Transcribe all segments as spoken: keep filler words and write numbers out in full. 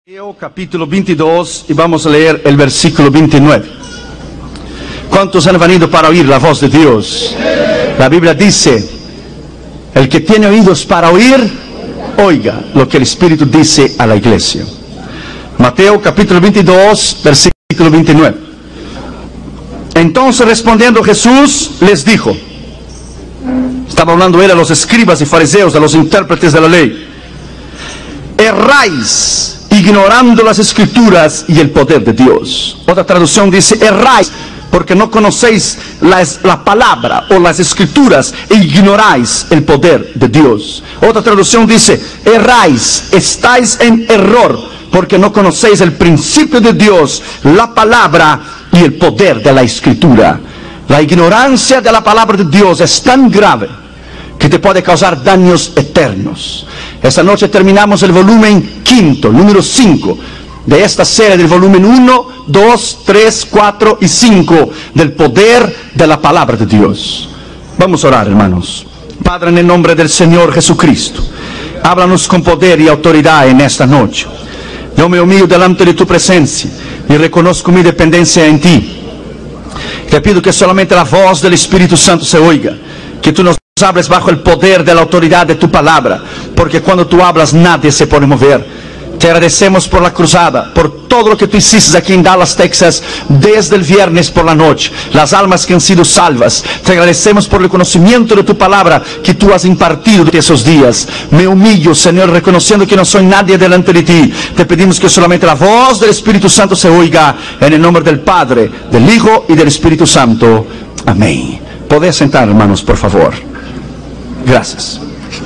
Mateo capítulo veintidós y vamos a leer el versículo veintinueve. ¿Cuántos han venido para oír la voz de Dios? La Biblia dice, el que tiene oídos para oír, oiga lo que el Espíritu dice a la iglesia. Mateo capítulo veintidós, versículo veintinueve. Entonces respondiendo Jesús les dijo, estaba hablando él a los escribas y fariseos, a los intérpretes de la ley: erráis ignorando las escrituras y el poder de Dios. Otra traducción dice, erráis porque no conocéis la, la palabra o las escrituras e ignoráis el poder de Dios. Otra traducción dice, erráis, estáis en error porque no conocéis el principio de Dios, la palabra y el poder de la escritura. La ignorancia de la palabra de Dios es tan grave que te puede causar daños eternos. Esta noche terminamos el volumen quinto, número cinco, de esta serie del volumen uno, dos, tres, cuatro y cinco, del poder de la palabra de Dios. Vamos a orar, hermanos. Padre, en el nombre del Señor Jesucristo, háblanos con poder y autoridad en esta noche. Yo me humillo delante de tu presencia y reconozco mi dependencia en ti. Te pido que solamente la voz del Espíritu Santo se oiga, que tú nos hables bajo el poder de la autoridad de tu palabra, porque cuando tú hablas nadie se puede mover. Te agradecemos por la cruzada, por todo lo que tú hiciste aquí en Dallas, Texas, desde el viernes por la noche, las almas que han sido salvas. Te agradecemos por el conocimiento de tu palabra que tú has impartido de esos días. Me humillo, Señor, reconociendo que no soy nadie delante de ti. Te pedimos que solamente la voz del Espíritu Santo se oiga, en el nombre del Padre, del Hijo y del Espíritu Santo. Amén. Podés sentar, hermanos, por favor. Gracias.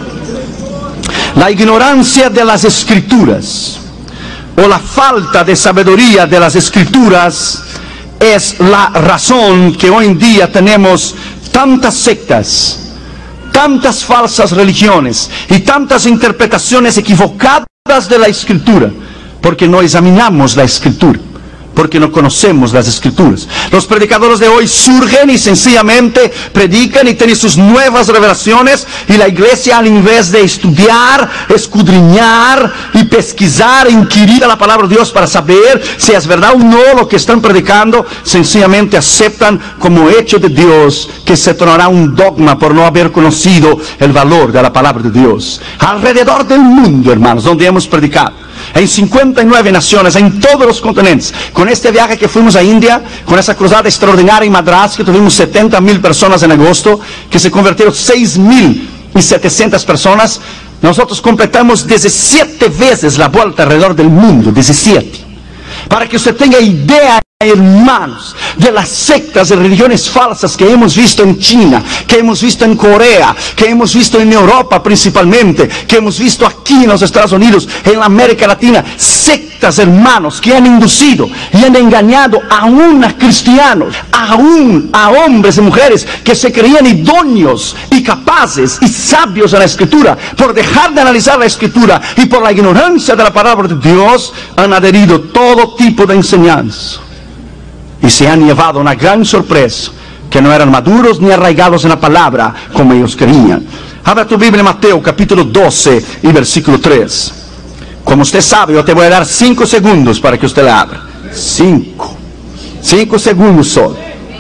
La ignorancia de las escrituras o la falta de sabiduría de las escrituras es la razón que hoy en día tenemos tantas sectas, tantas falsas religiones y tantas interpretaciones equivocadas de la escritura, porque no examinamos la escritura, porque no conocemos las escrituras. Los predicadores de hoy surgen y sencillamente predican y tienen sus nuevas revelaciones, y la iglesia, al invés de estudiar, escudriñar y pesquisar, inquirir a la palabra de Dios para saber si es verdad o no lo que están predicando, sencillamente aceptan como hecho de Dios que se tornará un dogma por no haber conocido el valor de la palabra de Dios. Alrededor del mundo, hermanos, donde hemos predicado en cincuenta y nueve naciones, en todos los continentes. Con este viaje que fuimos a India, con esa cruzada extraordinaria en Madras, que tuvimos setenta mil personas en agosto, que se convirtieron seis mil setecientas personas, nosotros completamos diecisiete veces la vuelta alrededor del mundo, diecisiete. Para que usted tenga idea, hermanos, de las sectas de religiones falsas que hemos visto en China, que hemos visto en Corea, que hemos visto en Europa principalmente, que hemos visto aquí en los Estados Unidos, en la América Latina. Sectas, hermanos, que han inducido y han engañado aún a cristianos, aún a hombres y mujeres que se creían idóneos y capaces y sabios en la Escritura. Por dejar de analizar la Escritura y por la ignorancia de la palabra de Dios, han adherido todo tipo de enseñanza y se han llevado una gran sorpresa, que no eran maduros ni arraigados en la palabra como ellos querían. Abra tu Biblia en Mateo capítulo doce y versículo tres. Como usted sabe, yo te voy a dar cinco segundos para que usted la abra. Cinco. Cinco segundos solo.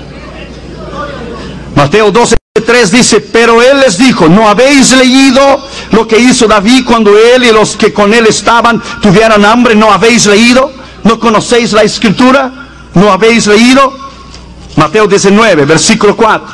Mateo doce tres dice, pero él les dijo, ¿no habéis leído lo que hizo David cuando él y los que con él estaban tuvieron hambre? ¿No habéis leído? ¿No conocéis la Escritura? ¿No habéis leído? Mateo diecinueve, versículo cuatro.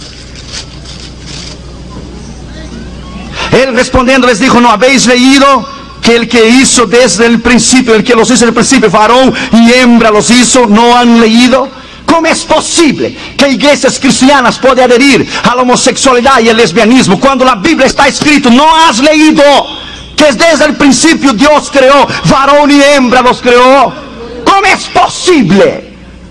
Él respondiendo les dijo, ¿no habéis leído que el que hizo desde el principio, el que los hizo desde el principio, varón y hembra los hizo? ¿No han leído? ¿Cómo es posible que iglesias cristianas puedan adherir a la homosexualidad y el lesbianismo cuando la Biblia está escrito? ¿No has leído que desde el principio Dios creó, varón y hembra los creó? ¿Cómo es posible?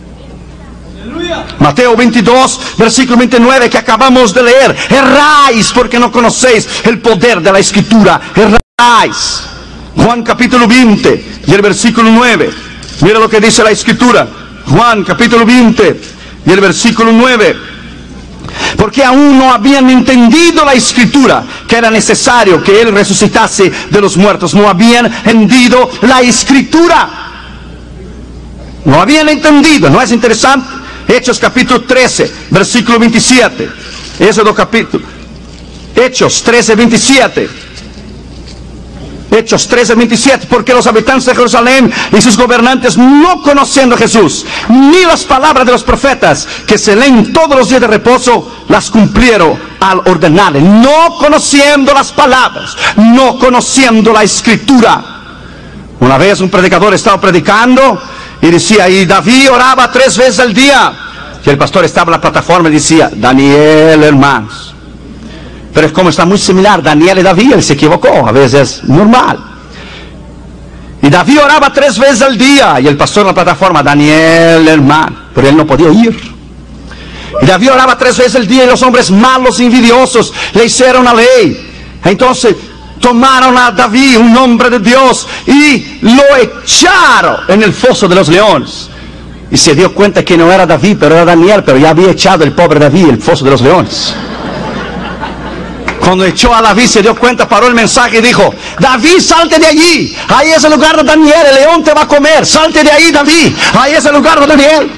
Mateo veintidós, versículo veintinueve, que acabamos de leer. Erráis porque no conocéis el poder de la Escritura. Erráis. Juan capítulo veinte y el versículo nueve. Mira lo que dice la Escritura. Juan capítulo veinte y el versículo nueve. porque aún no habían entendido la escritura, que era necesario que Él resucitase de los muertos. No habían entendido la escritura. No habían entendido. ¿No es interesante? Hechos capítulo trece, versículo veintisiete. Éxodo capítulo. Hechos trece, veintisiete. Hechos trece, veintisiete. Porque los habitantes de Jerusalén y sus gobernantes, no conociendo a Jesús, ni las palabras de los profetas que se leen todos los días de reposo, las cumplieron al ordenarle. No conociendo las palabras, no conociendo la escritura. Una vez un predicador estaba predicando y decía, y David oraba tres veces al día. Y el pastor estaba en la plataforma y decía, Daniel, hermanos. Pero es como está muy similar, Daniel y David, él se equivocó, a veces es normal. Y David oraba tres veces al día, y el pastor en la plataforma, Daniel, hermano, pero él no podía oír. Y David oraba tres veces al día, y los hombres malos, envidiosos, le hicieron la ley. Entonces tomaron a David, un hombre de Dios, y lo echaron en el foso de los leones. Y se dio cuenta que no era David, pero era Daniel, pero ya había echado el pobre David en el foso de los leones. Cuando echó a David se dio cuenta, paró el mensaje y dijo, David, salte de allí, ahí es el lugar de Daniel, el león te va a comer, salte de ahí, David, ahí es el lugar de Daniel.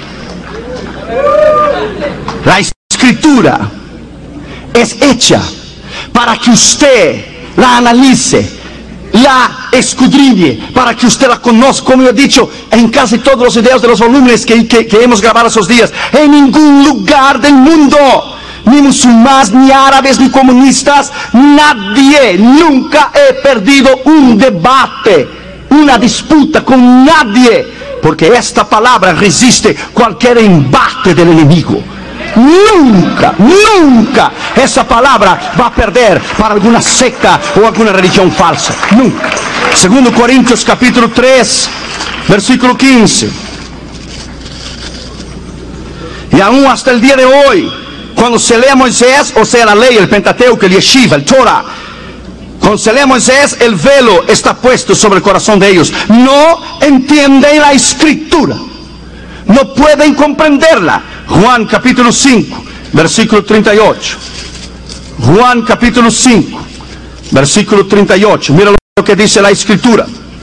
La escritura es hecha para que usted la analice, la escudriñe, para que usted la conozca. Como yo he dicho en casi todos los videos de los volúmenes que, que, que hemos grabado esos días, en ningún lugar del mundo, ni musulmanes, ni árabes, ni comunistas, nadie, nunca he perdido un debate, una disputa con nadie, porque esta palabra resiste cualquier embate del enemigo. Nunca, nunca esa palabra va a perder para alguna secta o alguna religión falsa. Nunca. Segundo Corintios capítulo tres, versículo quince. Y aún hasta el día de hoy, cuando se lee a Moisés, o sea la ley, el Pentateuco, el Yeshiva, el Torah, cuando se lee a Moisés, el velo está puesto sobre el corazón de ellos. No entienden la escritura, no pueden comprenderla. Juan capítulo cinco, versículo treinta y ocho. Juan capítulo cinco, versículo treinta y ocho. Mira lo que dice la escritura.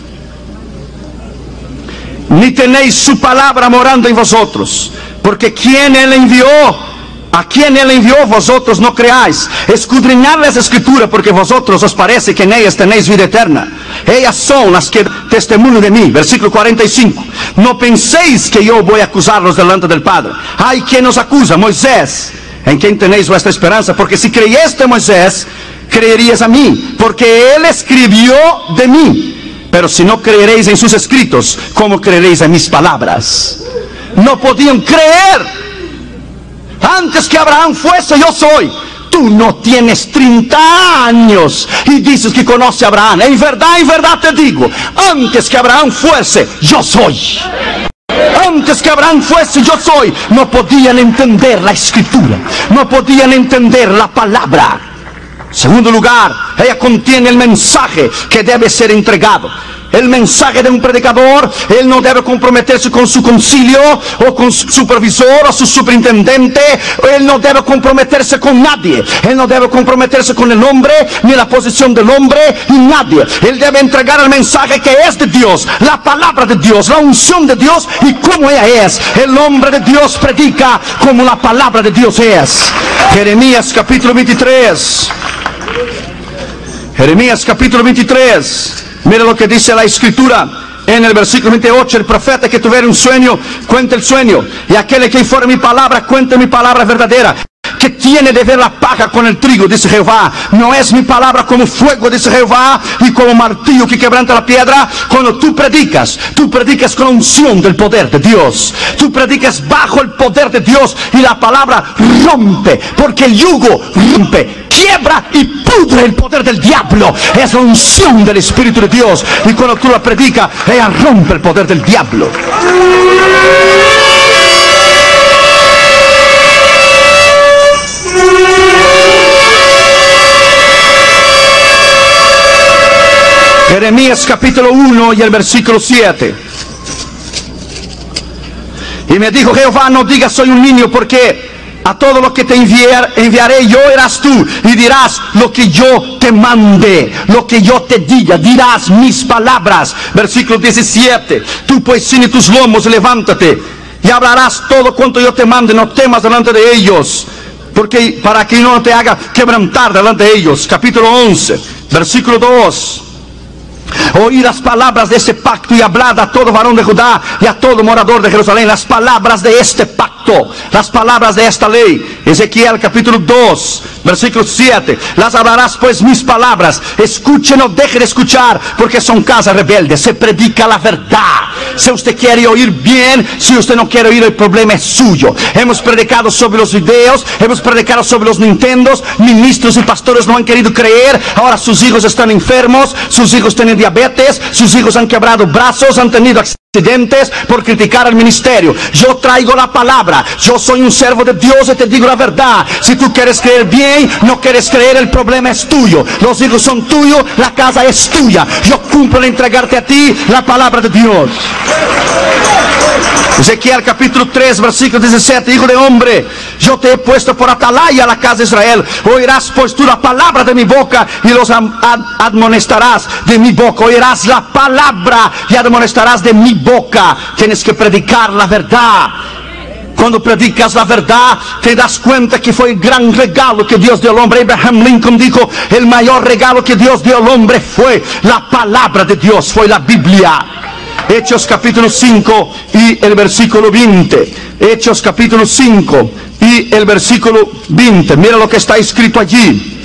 Ni tenéis su palabra morando en vosotros, porque quien Él envió, a quien Él envió, vosotros no creáis. Escudriñad las escrituras, porque vosotros os parece que en ellas tenéis vida eterna. Ellas son las que testimonio de mí. Versículo cuarenta y cinco. No penséis que yo voy a acusarlos delante del Padre. Hay quien nos acusa, Moisés, en quien tenéis vuestra esperanza. Porque si creyeste en Moisés, creerías a mí, porque él escribió de mí. Pero si no creeréis en sus escritos, ¿cómo creeréis en mis palabras? No podían creer. Antes que Abraham fuese, yo soy. Tú no tienes treinta años y dices que conoce a Abraham. En verdad, en verdad te digo, antes que Abraham fuese, yo soy. Antes que Abraham fuese, yo soy. No podían entender la escritura, no podían entender la palabra. Segundo lugar, ella contiene el mensaje que debe ser entregado. El mensaje de un predicador, él no debe comprometerse con su concilio, o con su supervisor, o su superintendente. Él no debe comprometerse con nadie. Él no debe comprometerse con el hombre, ni la posición del hombre, ni nadie. Él debe entregar el mensaje que es de Dios, la palabra de Dios, la unción de Dios, y como ella es. El hombre de Dios predica como la palabra de Dios es. Jeremías capítulo veintitrés. Jeremías capítulo veintitrés. Mira lo que dice la escritura en el versículo veintiocho. El profeta que tuviera un sueño, cuente el sueño. Y aquel que fuera mi palabra, cuente mi palabra verdadera. Que tiene de ver la paja con el trigo, dice Jehová. No es mi palabra como fuego, dice Jehová, y como martillo que quebranta la piedra. Cuando tú predicas, tú predicas con unción del poder de Dios. Tú predicas bajo el poder de Dios, y la palabra rompe, porque el yugo rompe, quiebra y pudre el poder del diablo. Es la unción del Espíritu de Dios, y cuando tú la predicas, ella rompe el poder del diablo. Jeremías capítulo uno y el versículo siete. Y me dijo Jehová, no digas soy un niño, porque A todo lo que te enviar, enviaré yo irás tú y dirás lo que yo te mande, lo que yo te diga, dirás mis palabras. Versículo diecisiete. Tú pues ciñe tus lomos, levántate y hablarás todo cuanto yo te mande, no temas delante de ellos, porque para que no te haga quebrantar delante de ellos. Capítulo once, versículo dos. Oí las palabras de este pacto y hablad a todo varón de Judá y a todo morador de Jerusalén las palabras de este pacto, las palabras de esta ley. Ezequiel capítulo dos, versículo siete. Las hablarás pues mis palabras, escuchen o dejen de escuchar, porque son casa rebelde. Se predica la verdad. Si usted quiere oír bien, si usted no quiere oír, el problema es suyo. Hemos predicado sobre los videos, hemos predicado sobre los Nintendos, ministros y pastores no han querido creer. Ahora sus hijos están enfermos, sus hijos tienen diabetes, sus hijos han quebrado brazos, han tenido accidentes por criticar al ministerio. Yo traigo la palabra, yo soy un servo de Dios y te digo la verdad. Si tú quieres creer bien, no quieres creer, el problema es tuyo. Los hijos son tuyos, la casa es tuya. Yo cumplo en entregarte a ti la palabra de Dios. Ezequiel capítulo tres, versículo diecisiete. Hijo de hombre, yo te he puesto por atalaya a la casa de Israel. Oirás pues tú la palabra de mi boca y los ad admonestarás de mi boca. Oirás la palabra y admonestarás de mi boca. Tienes que predicar la verdad. Cuando predicas la verdad, te das cuenta que fue el gran regalo que Dios dio al hombre. Abraham Lincoln dijo, el mayor regalo que Dios dio al hombre fue la palabra de Dios, fue la Biblia. Hechos capítulo cinco y el versículo veinte. Hechos capítulo cinco y el versículo veinte. Mira lo que está escrito allí.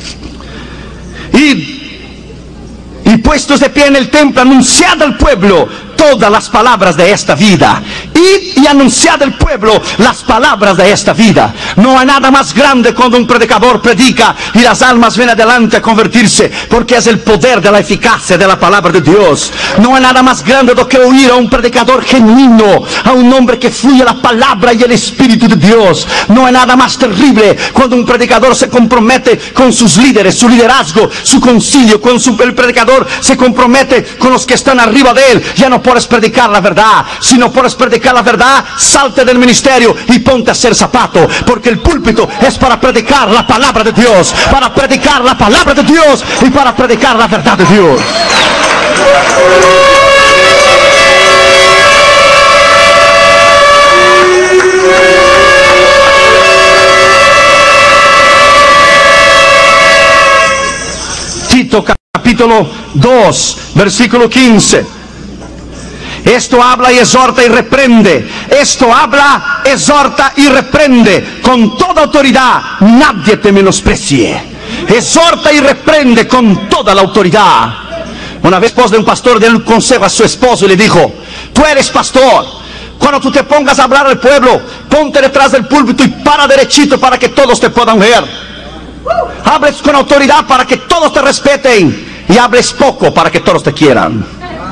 Y, y puestos de pie en el templo, anunciad al pueblo todas las palabras de esta vida. Id y anunciad al pueblo las palabras de esta vida. No hay nada más grande cuando un predicador predica y las almas ven adelante a convertirse, porque es el poder de la eficacia de la palabra de Dios. No hay nada más grande do que oír a un predicador genuino, a un hombre que fluye la palabra y el Espíritu de Dios. No hay nada más terrible cuando un predicador se compromete con sus líderes, su liderazgo, su concilio. Cuando su, el predicador se compromete con los que están arriba de él. Ya no puedes predicar la verdad. Si no puedes predicar la verdad, salte del ministerio y ponte a hacer zapato, porque el púlpito es para predicar la palabra de Dios, para predicar la palabra de Dios y para predicar la verdad de Dios. Tito capítulo dos, versículo quince. Esto habla y exhorta y reprende. Esto habla, exhorta y reprende con toda autoridad. Nadie te menosprecie. Exhorta y reprende con toda la autoridad. Una vez, esposa de un pastor dio un consejo a su esposo y le dijo: tú eres pastor. Cuando tú te pongas a hablar al pueblo, ponte detrás del púlpito y para derechito para que todos te puedan ver. Hables con autoridad para que todos te respeten, y hables poco para que todos te quieran.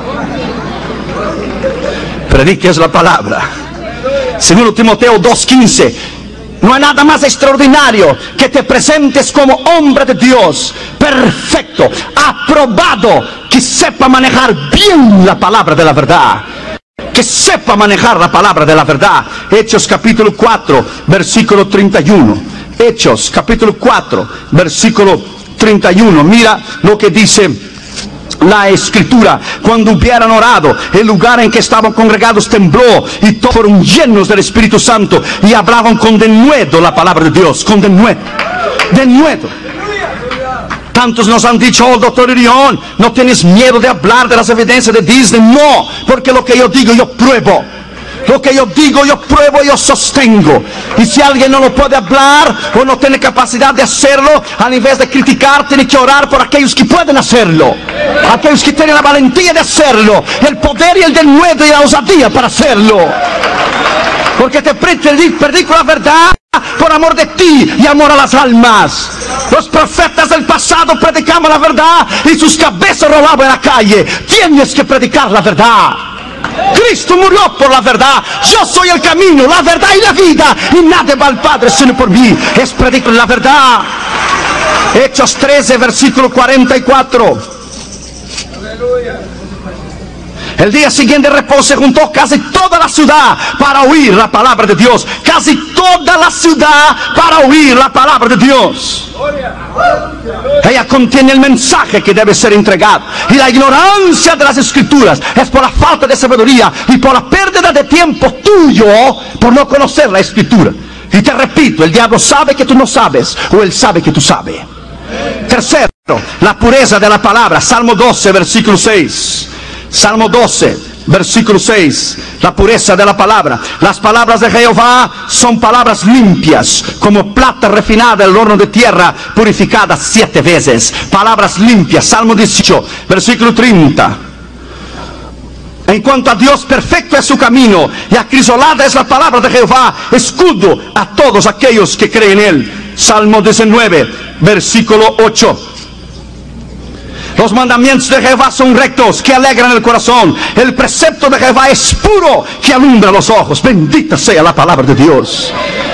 Prediques la palabra. Segundo Timoteo dos quince. No hay nada más extraordinario que te presentes como hombre de Dios, perfecto, aprobado, que sepa manejar bien la palabra de la verdad. Que sepa manejar la palabra de la verdad. Hechos capítulo cuatro, versículo treinta y uno. Hechos capítulo cuatro, versículo treinta y uno. Mira lo que dice la escritura: cuando hubieran orado, el lugar en que estaban congregados tembló, y todos fueron llenos del Espíritu Santo y hablaban con denuedo la palabra de Dios. Con denuedo, denuedo. Tantos nos han dicho: oh, doctor Irión, no tienes miedo de hablar de las evidencias de Disney. No, porque lo que yo digo yo pruebo. Lo que yo digo, yo pruebo y yo sostengo. Y si alguien no lo puede hablar o no tiene capacidad de hacerlo, al invés de criticar, tiene que orar por aquellos que pueden hacerlo. Aquellos que tienen la valentía de hacerlo, el poder y el denuedo y la osadía para hacerlo. Porque te predico la verdad por amor de ti y amor a las almas. Los profetas del pasado predicaban la verdad y sus cabezas rolaban en la calle. Tienes que predicar la verdad. Cristo murió por la verdad. Yo soy el camino, la verdad y la vida, y nadie va al Padre sino por mí. Es predicar la verdad. Hechos trece, versículo cuarenta y cuatro. El día siguiente de reposo se juntó casi toda la ciudad para oír la palabra de Dios. Casi toda la ciudad para oír la palabra de Dios. Ella contiene el mensaje que debe ser entregado. Y la ignorancia de las escrituras es por la falta de sabiduría y por la pérdida de tiempo tuyo por no conocer la escritura. Y te repito, el diablo sabe que tú no sabes, o él sabe que tú sabes. Tercero, la pureza de la palabra. Salmo doce, versículo seis. Salmo doce, versículo seis. La pureza de la palabra. Las palabras de Jehová son palabras limpias, como plata refinada en el horno de tierra, purificada siete veces. Palabras limpias. Salmo dieciocho, versículo treinta. En cuanto a Dios, perfecto es su camino, y acrisolada es la palabra de Jehová, escudo a todos aquellos que creen en él. Salmo diecinueve, versículo ocho. Los mandamientos de Jehová son rectos, que alegran el corazón. El precepto de Jehová es puro, que alumbra los ojos. Bendita sea la palabra de Dios.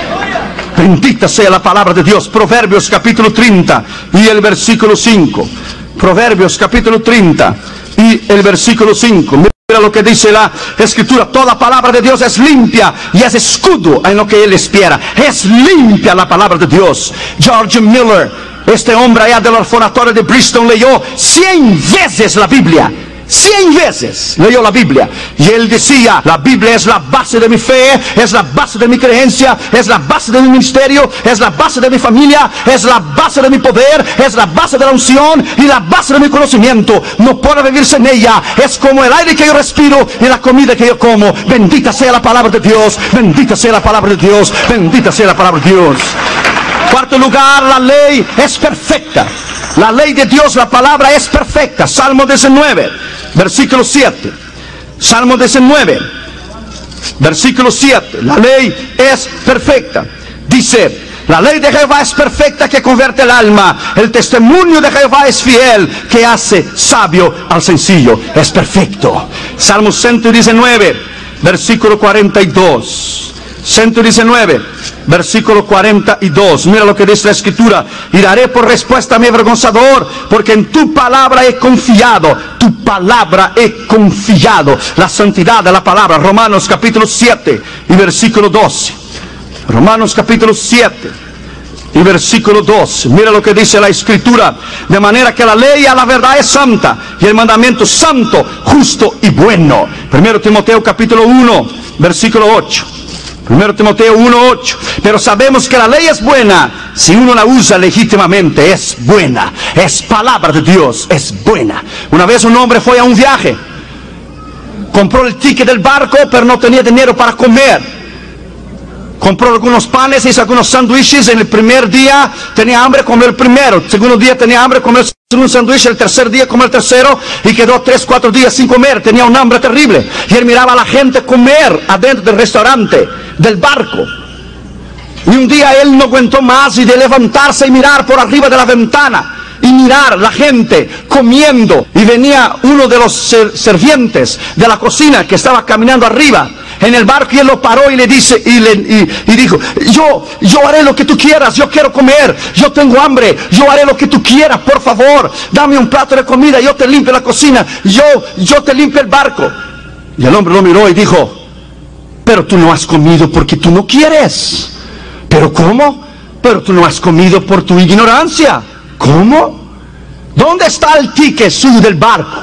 Bendita sea la palabra de Dios. Proverbios capítulo treinta y el versículo cinco. Proverbios capítulo treinta y el versículo cinco. Mira lo que dice la escritura. Toda palabra de Dios es limpia y es escudo en lo que él espera. Es limpia la palabra de Dios. George Miller, este hombre allá del orfanatorio de Bristol, leyó cien veces la Biblia. Cien veces leyó la Biblia. Y él decía, la Biblia es la base de mi fe, es la base de mi creencia, es la base de mi ministerio, es la base de mi familia, es la base de mi poder, es la base de la unción y la base de mi conocimiento. No puedo vivir sin ella. Es como el aire que yo respiro y la comida que yo como. Bendita sea la palabra de Dios. Bendita sea la palabra de Dios. Bendita sea la palabra de Dios. Cuarto lugar, la ley es perfecta. La ley de Dios, la palabra es perfecta. Salmo diecinueve, versículo siete. Salmo diecinueve, versículo siete. La ley es perfecta. Dice, la ley de Jehová es perfecta, que convierte el alma. El testimonio de Jehová es fiel, que hace sabio al sencillo. Es perfecto. Salmo ciento diecinueve, versículo cuarenta y dos. ciento diecinueve, versículo cuarenta y dos. Mira lo que dice la escritura. Y daré por respuesta a mi avergonzador, porque en tu palabra he confiado. Tu palabra he confiado. La santidad de la palabra. Romanos capítulo siete y versículo doce. Romanos capítulo siete y versículo doce. Mira lo que dice la escritura. De manera que la ley a la verdad es santa, y el mandamiento santo, justo y bueno. Primero Timoteo capítulo uno, versículo ocho. Primero Timoteo uno, ocho. Pero sabemos que la ley es buena si uno la usa legítimamente. Es buena. Es palabra de Dios. Es buena. Una vez un hombre fue a un viaje. Compró el ticket del barco, pero no tenía dinero para comer. Compró algunos panes, hizo algunos sándwiches. En el primer día tenía hambre, comió el primero. El segundo día tenía hambre, comió el segundo sándwich. El tercer día comió el tercero. Y quedó tres, cuatro días sin comer. Tenía un hambre terrible. Y él miraba a la gente comer adentro del restaurante, del barco. Y un día él no aguantó más, y de levantarse y mirar por arriba de la ventana y mirar la gente comiendo, y venía uno de los ser servientes de la cocina que estaba caminando arriba en el barco, y él lo paró y le dice y, le, y, y dijo, yo, yo haré lo que tú quieras, yo quiero comer, yo tengo hambre, yo haré lo que tú quieras, por favor, dame un plato de comida, yo te limpio la cocina, yo, yo te limpio el barco. Y el hombre lo miró y dijo, pero tú no has comido porque tú no quieres. ¿Pero cómo? Pero tú no has comido por tu ignorancia. ¿Cómo? ¿Dónde está el ticket suyo del barco?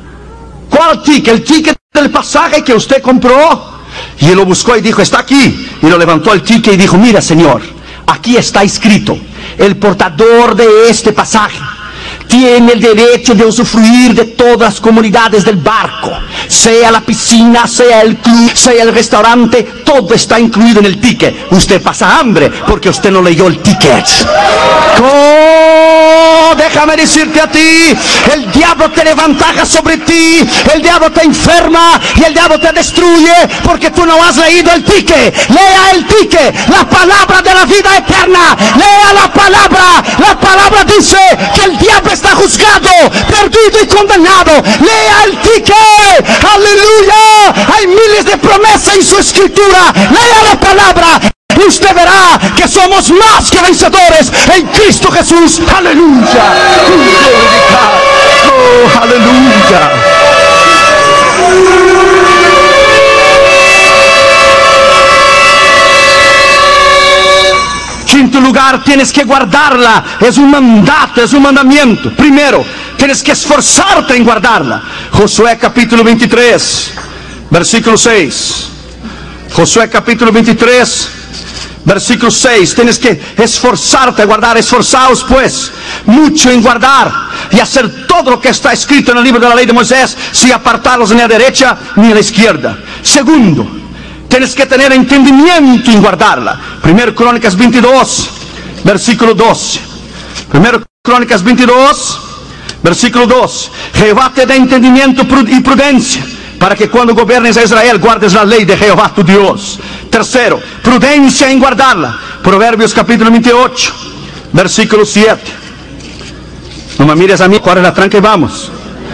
¿Cuál ticket? El ticket del pasaje que usted compró. Y él lo buscó y dijo, está aquí. Y lo levantó el ticket y dijo, mira señor, aquí está escrito, el portador de este pasaje tiene el derecho de usufruir de todas las comunidades del barco, sea la piscina, sea el club, sea el restaurante, todo está incluido en el ticket. Usted pasa hambre porque usted no leyó el ticket. Oh, déjame decirte a ti, el diablo te levanta sobre ti, el diablo te enferma y el diablo te destruye porque tú no has leído el ticket. Lea el ticket, la palabra de la vida eterna. Lea la palabra. La palabra dice que el diablo está juzgado, perdido y condenado. Lea el ticket. Aleluya. Hay miles de promesas en su escritura. Lea la palabra y usted verá que somos más que vencedores en Cristo Jesús. Aleluya. Oh, aleluya. Quinto lugar, tienes que guardarla. Es un mandato, es un mandamiento. Primero, tienes que esforzarte en guardarla. Josué capítulo veintitrés, versículo seis. Josué capítulo veintitrés, versículo seis. Tienes que esforzarte a guardar. Esforzaos pues mucho en guardar y hacer todo lo que está escrito en el libro de la ley de Moisés, sin apartaros ni a la derecha ni a la izquierda. Segundo, tienes que tener entendimiento en guardarla. Primero Crónicas veintidós, versículo doce. Primero Crónicas veintidós, versículo dos. Jehová te da entendimiento y prudencia, para que cuando gobiernes a Israel guardes la ley de Jehová tu Dios. Tercero, prudencia en guardarla. Proverbios capítulo veintiocho, versículo siete. No me mires a mí, cuál es la tranca y vamos.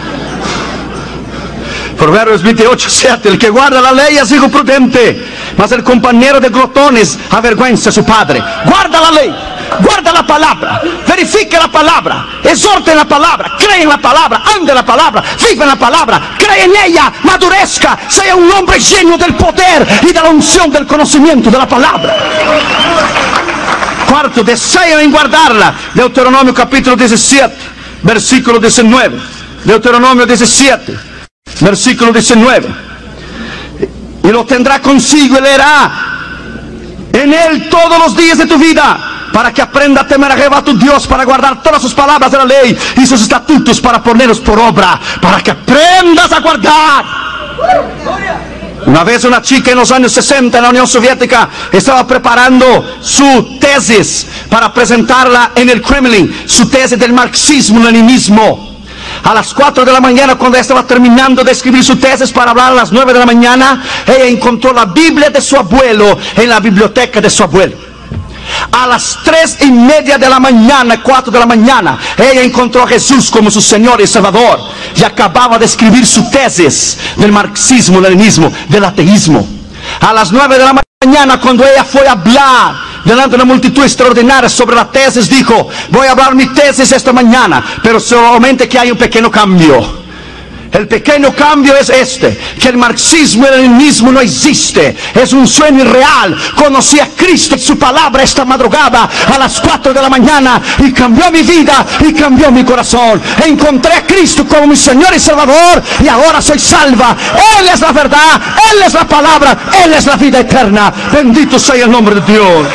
Proverbios veintiocho, siete. El que guarda la ley es hijo prudente, mas el compañero de glotones avergüenza a su padre. Guarda la ley, guarda la palabra, verifique la palabra, exhorte en la palabra, cree en la palabra, ande en la palabra, vive en la palabra, cree en ella, madurezca, sea un hombre lleno del poder y de la unción del conocimiento de la palabra. Cuarto, desea en guardarla. Deuteronomio capítulo diecisiete, versículo diecinueve. Deuteronomio diecisiete, versículo diecinueve. Y lo tendrá consigo y leerá en él todos los días de tu vida, para que aprenda a temer a Jehová tu Dios, para guardar todas sus palabras de la ley y sus estatutos, para ponerlos por obra, para que aprendas a guardar. Una vez una chica en los años sesenta en la Unión Soviética estaba preparando su tesis para presentarla en el Kremlin, su tesis del marxismo-leninismo. A las cuatro de la mañana, cuando ella estaba terminando de escribir su tesis para hablar a las nueve de la mañana, ella encontró la Biblia de su abuelo en la biblioteca de su abuelo. A las tres y media de la mañana, cuatro de la mañana, ella encontró a Jesús como su Señor y Salvador, y acababa de escribir su tesis del marxismo, leninismo, del ateísmo. A las nueve de la mañana, cuando ella fue a hablar delante de una multitud extraordinaria sobre la tesis, dijo: voy a hablar mi tesis esta mañana, pero solamente que hay un pequeño cambio. El pequeño cambio es este: que el marxismo y el leninismo no existe, es un sueño irreal. Conocí a Cristo y su palabra esta madrugada a las cuatro de la mañana, y cambió mi vida y cambió mi corazón. Encontré a Cristo como mi Señor y Salvador, y ahora soy salva. Él es la verdad, Él es la palabra, Él es la vida eterna. Bendito sea el nombre de Dios.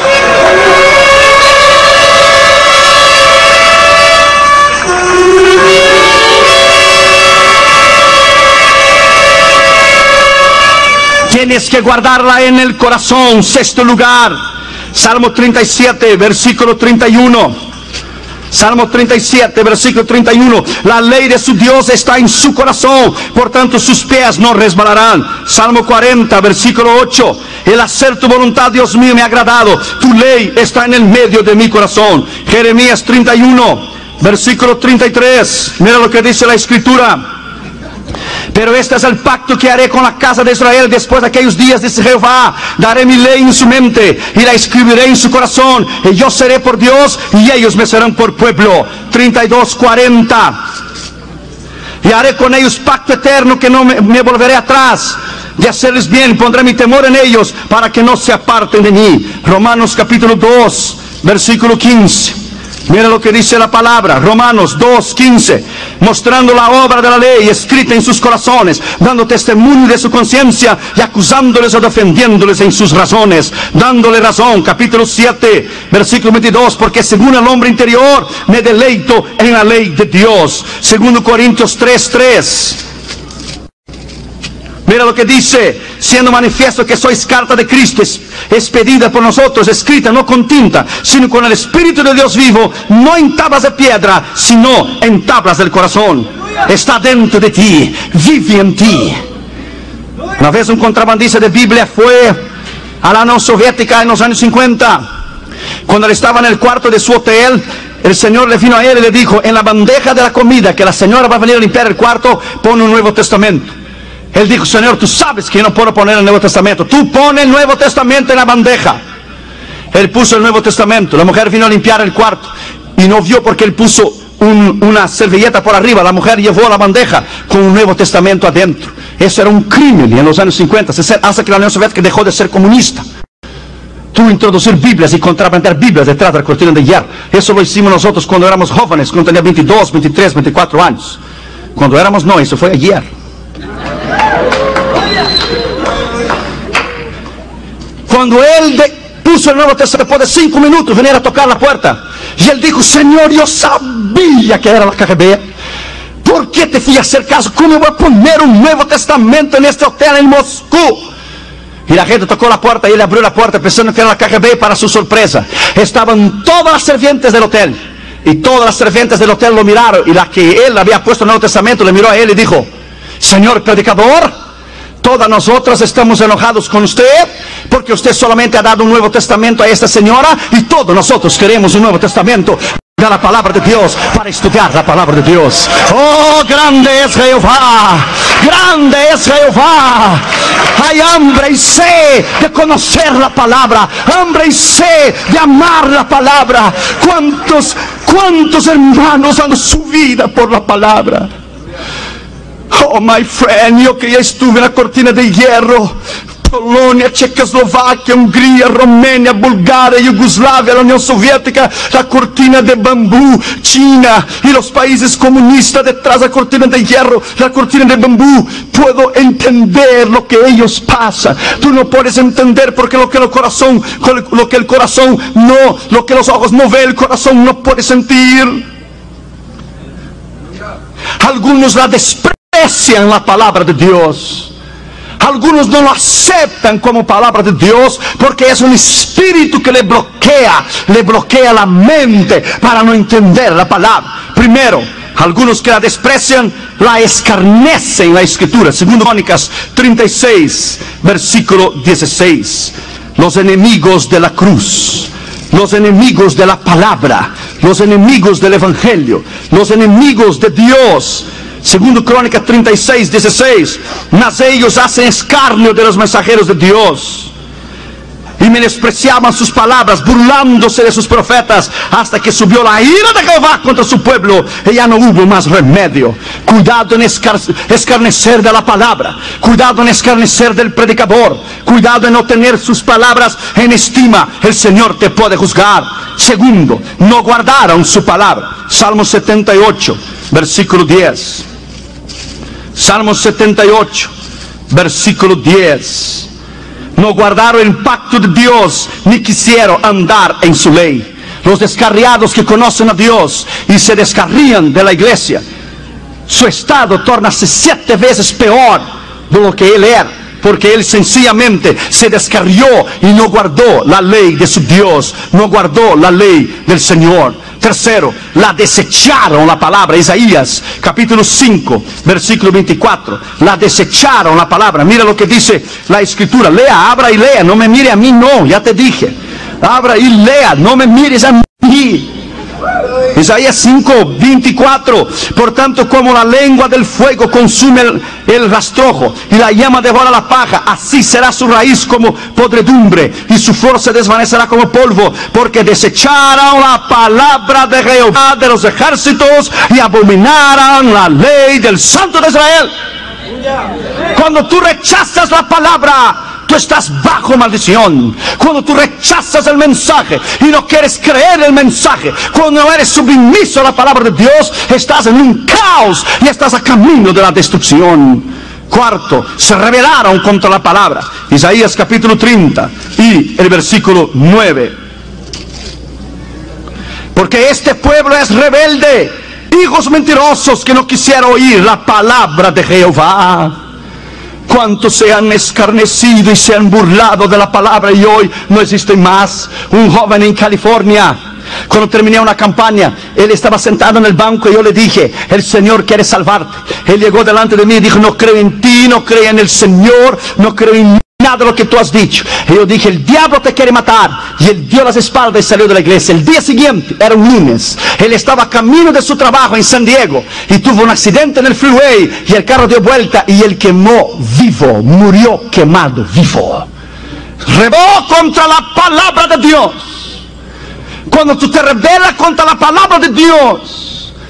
Tienes que guardarla en el corazón. Sexto lugar, Salmo treinta y siete, versículo treinta y uno. Salmo treinta y siete, versículo treinta y uno. La ley de su Dios está en su corazón, por tanto sus pies no resbalarán. Salmo cuarenta, versículo ocho. El hacer tu voluntad, Dios mío, me ha agradado. Tu ley está en el medio de mi corazón. Jeremías treinta y uno, versículo treinta y tres. Mira lo que dice la Escritura. Pero este es el pacto que haré con la casa de Israel después de aquellos días, dice Jehová. Daré mi ley en su mente y la escribiré en su corazón, y yo seré por Dios y ellos me serán por pueblo. treinta y dos, cuarenta. Y haré con ellos pacto eterno, que no me, me volveré atrás de hacerles bien. Pondré mi temor en ellos para que no se aparten de mí. Romanos capítulo dos, versículo quince. Mira lo que dice la palabra, Romanos dos, quince. Mostrando la obra de la ley escrita en sus corazones, dando testimonio de su conciencia y acusándoles o defendiéndoles en sus razones, dándole razón. Capítulo siete, versículo veintidós. Porque según el hombre interior me deleito en la ley de Dios. Segundo Corintios tres, tres. Mira lo que dice: siendo manifiesto que sois carta de Cristo, expedida por nosotros, escrita no con tinta, sino con el Espíritu de Dios vivo, no en tablas de piedra, sino en tablas del corazón. Está dentro de ti, vive en ti. Una vez un contrabandista de Biblia fue a la Unión Soviética en los años cincuenta. Cuando él estaba en el cuarto de su hotel, el Señor le vino a él y le dijo: en la bandeja de la comida que la señora va a venir a limpiar el cuarto, pone un Nuevo Testamento. Él dijo: Señor, tú sabes que yo no puedo poner el Nuevo Testamento. Tú pones el Nuevo Testamento en la bandeja. Él puso el Nuevo Testamento. La mujer vino a limpiar el cuarto y no vio porque él puso un, una servilleta por arriba. La mujer llevó la bandeja con un Nuevo Testamento adentro. Eso era un crimen en los años cincuenta, hasta que la Unión Soviética dejó de ser comunista. Tú introducir Biblias y contrabandear Biblias detrás de la cortina de hierro. Eso lo hicimos nosotros cuando éramos jóvenes, cuando tenía veintidós, veintitrés, veinticuatro años. Cuando éramos, no, eso fue ayer. Cuando él de, puso el Nuevo Testamento, después de cinco minutos, venía a tocar la puerta. Y él dijo, Señor, yo sabía que era la K G B. ¿Por qué te fui a hacer caso? ¿Cómo voy a poner un Nuevo Testamento en este hotel en Moscú? Y la gente tocó la puerta y él abrió la puerta pensando que era la K G B. Para su sorpresa, estaban todas las sirvientes del hotel. Y todas las sirvientes del hotel lo miraron. Y la que él había puesto en el Nuevo Testamento le miró a él y dijo, Señor predicador, todas nosotras estamos enojados con usted porque usted solamente ha dado un Nuevo Testamento a esta señora y todos nosotros queremos un Nuevo Testamento de la palabra de Dios para estudiar la palabra de Dios. Oh, grande es Jehová, grande es Jehová. Hay hambre y sed de conocer la palabra, hambre y sed de amar la palabra. ¿Cuántos, cuántos hermanos han su vida por la palabra? Oh, my friend, yo que ya estuve en la cortina de hierro, Polonia, Checoslovaquia, Hungría, Romania, Bulgaria, Yugoslavia, la Unión Soviética, la cortina de bambú, China y los países comunistas detrás de la cortina de hierro, la cortina de bambú. Puedo entender lo que ellos pasan. Tú no puedes entender porque lo que el corazón, lo que el corazón no, lo que los ojos no ven, el corazón no puede sentir. Algunos la desprecian la palabra de Dios. Algunos no lo aceptan como palabra de Dios porque es un espíritu que le bloquea, le bloquea la mente para no entender la palabra. Primero, algunos que la desprecian, la escarnecen la escritura. Segundo Crónicas treinta y seis, versículo dieciséis. Los enemigos de la cruz, los enemigos de la palabra, los enemigos del evangelio, los enemigos de Dios. Segundo Crónicas treinta y seis, dieciséis. Mas ellos hacen escarnio de los mensajeros de Dios y menospreciaban sus palabras, burlándose de sus profetas, hasta que subió la ira de Jehová contra su pueblo y ya no hubo más remedio. Cuidado en escar escarnecer de la palabra, cuidado en escarnecer del predicador, cuidado en no tener sus palabras en estima. El Señor te puede juzgar. Segundo, no guardaron su palabra. Salmo setenta y ocho, versículo diez. Salmo setenta y ocho, versículo diez. No guardaron el pacto de Dios, ni quisieron andar en su ley. Los descarriados que conocen a Dios y se descarrían de la iglesia, su estado torna-se siete veces peor de lo que él era, porque él sencillamente se descarrió y no guardó la ley de su Dios, no guardó la ley del Señor. Tercero, la desecharon la palabra. Isaías capítulo cinco, versículo veinticuatro. La desecharon la palabra. Mira lo que dice la escritura. Lea, abra y lea. No me mire a mí, no, ya te dije. Abra y lea, no me mires a mí. Isaías cinco, veinticuatro. Por tanto, como la lengua del fuego consume el, el rastrojo y la llama devora la paja, así será su raíz como podredumbre y su flor se desvanecerá como polvo, porque desecharon la palabra de Jehová de los ejércitos y abominaron la ley del Santo de Israel. Cuando tú rechazas la palabra, tú estás bajo maldición. Cuando tú rechazas el mensaje y no quieres creer el mensaje, cuando no eres sumiso a la palabra de Dios, estás en un caos y estás a camino de la destrucción. Cuarto, se rebelaron contra la palabra. Isaías capítulo treinta y el versículo nueve. Porque este pueblo es rebelde, hijos mentirosos que no quisieron oír la palabra de Jehová. Cuántos se han escarnecido y se han burlado de la palabra y hoy no existen más. Un joven en California, cuando terminé una campaña, él estaba sentado en el banco y yo le dije, el Señor quiere salvarte. Él llegó delante de mí y dijo, no creo en ti, no creo en el Señor, no creo en nada de lo que tú has dicho. Y yo dije, el diablo te quiere matar. Y él dio las espaldas y salió de la iglesia. El día siguiente, era un lunes, él estaba a camino de su trabajo en San Diego y tuvo un accidente en el freeway y el carro dio vuelta y él quemó vivo, murió quemado vivo. Rebeló contra la palabra de Dios. Cuando tú te rebelas contra la palabra de Dios,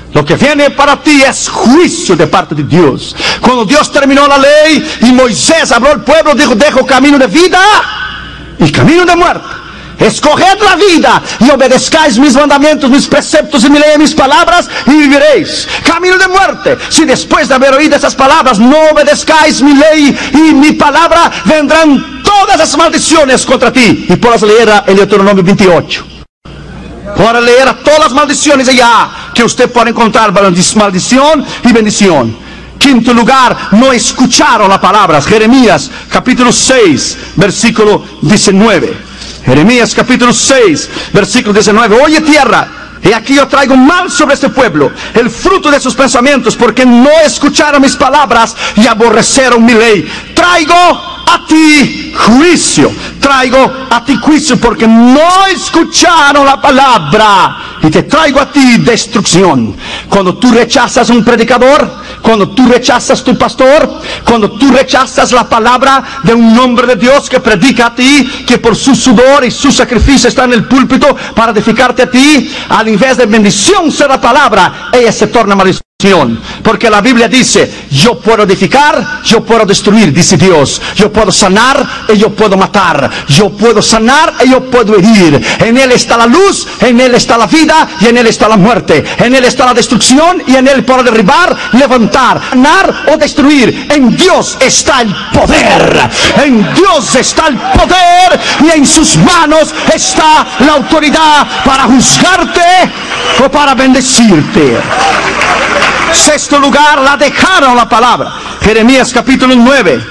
Lo que viene para ti es juicio de parte de Dios. Cuando Dios terminó la ley y Moisés habló al pueblo, dijo: dejo camino de vida y camino de muerte. Escoged la vida y obedezcáis mis mandamientos, mis preceptos y mi ley, mis palabras, y viviréis. Camino de muerte, si después de haber oído esas palabras no obedezcáis mi ley y mi palabra, vendrán todas las maldiciones contra ti. Y podrás leer el Deuteronomio veintiocho. Podrás leer todas las maldiciones allá que usted puede encontrar, maldición y bendición. Quinto lugar, no escucharon las palabras. Jeremías capítulo seis, versículo diecinueve. Jeremías capítulo seis, versículo diecinueve. Oye tierra, he aquí yo traigo mal sobre este pueblo, el fruto de sus pensamientos, porque no escucharon mis palabras y aborrecieron mi ley. Traigo a ti juicio, traigo a ti juicio, porque no escucharon la palabra, y te traigo a ti destrucción. Cuando tú rechazas un predicador, cuando tú rechazas tu pastor, cuando tú rechazas la palabra de un hombre de Dios que predica a ti, que por su sudor y su sacrificio está en el púlpito para edificarte a ti, al invés de bendición ser la palabra, ella se torna maldición. Porque la Biblia dice: yo puedo edificar, yo puedo destruir, dice Dios. Yo puedo sanar y yo puedo matar. Yo puedo sanar y yo puedo herir. En Él está la luz, en Él está la vida y en Él está la muerte. En Él está la destrucción y en Él puedo derribar, levantar, sanar o destruir. En Dios está el poder. En Dios está el poder y en sus manos está la autoridad para juzgarte o para bendecirte. Sexto lugar, la dejaron la palabra. Jeremías capítulo nueve,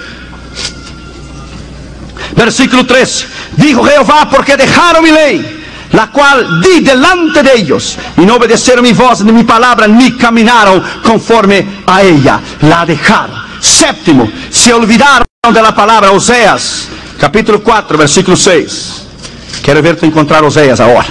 versículo tres. Dijo Jehová: porque dejaron mi ley, la cual di delante de ellos, y no obedecieron mi voz ni mi palabra, ni caminaron conforme a ella. La dejaron. Séptimo, se olvidaron de la palabra. Oseas capítulo cuatro, versículo seis. Quiero verte encontrar Oseas ahora.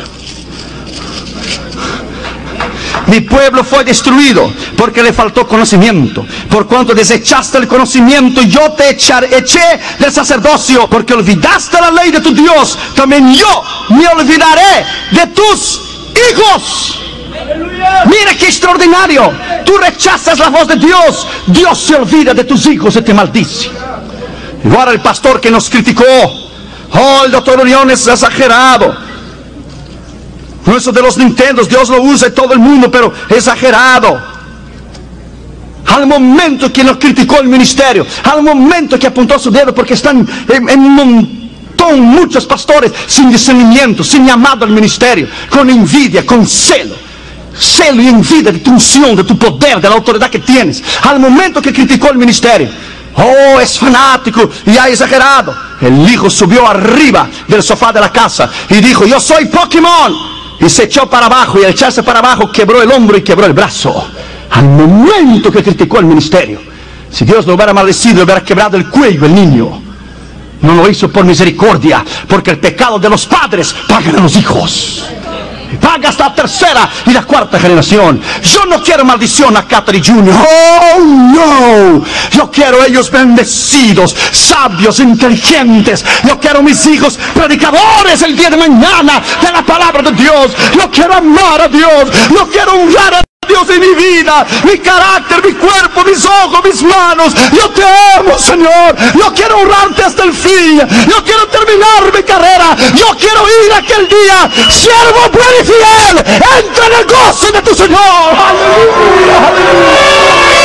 Mi pueblo fue destruido porque le faltó conocimiento. Por cuanto desechaste el conocimiento, yo te echaré, eché del sacerdocio. Porque olvidaste la ley de tu Dios, también yo me olvidaré de tus hijos. Mira qué extraordinario. Tú rechazas la voz de Dios, Dios se olvida de tus hijos y te maldice. Y ahora el pastor que nos criticó: oh, el doctor Orión es exagerado. No, eso de los Nintendos, Dios lo usa en todo el mundo, pero exagerado. Al momento que nos criticó el ministerio, al momento que apuntó su dedo, porque están en, en un montón, muchos pastores sin discernimiento, sin llamado al ministerio, con envidia, con celo. Celo y envidia de tu unción, de tu poder, de la autoridad que tienes. Al momento que criticó el ministerio: oh, es fanático y ha exagerado. El hijo subió arriba del sofá de la casa y dijo: yo soy Pokémon. Y se echó para abajo, y al echarse para abajo quebró el hombro y quebró el brazo. Al momento que criticó el ministerio. Si Dios lo hubiera maldecido, le hubiera quebrado el cuello el niño. No lo hizo por misericordia, porque el pecado de los padres pagan a los hijos. Y paga hasta la tercera y la cuarta generación. Yo no quiero maldición a Catherine junior Oh no. Yo quiero ellos bendecidos, sabios, inteligentes. Yo quiero mis hijos predicadores el día de mañana de la palabra de Dios. Yo quiero amar a Dios. Yo quiero honrar a Dios en mi vida, mi carácter, mi cuerpo, mis ojos, mis manos. Yo te amo, Señor. Yo quiero honrarte hasta el fin. Yo quiero terminar mi carrera. Yo quiero ir aquel día, siervo bueno y fiel, entra en el gozo de tu Señor. Aleluya, aleluya.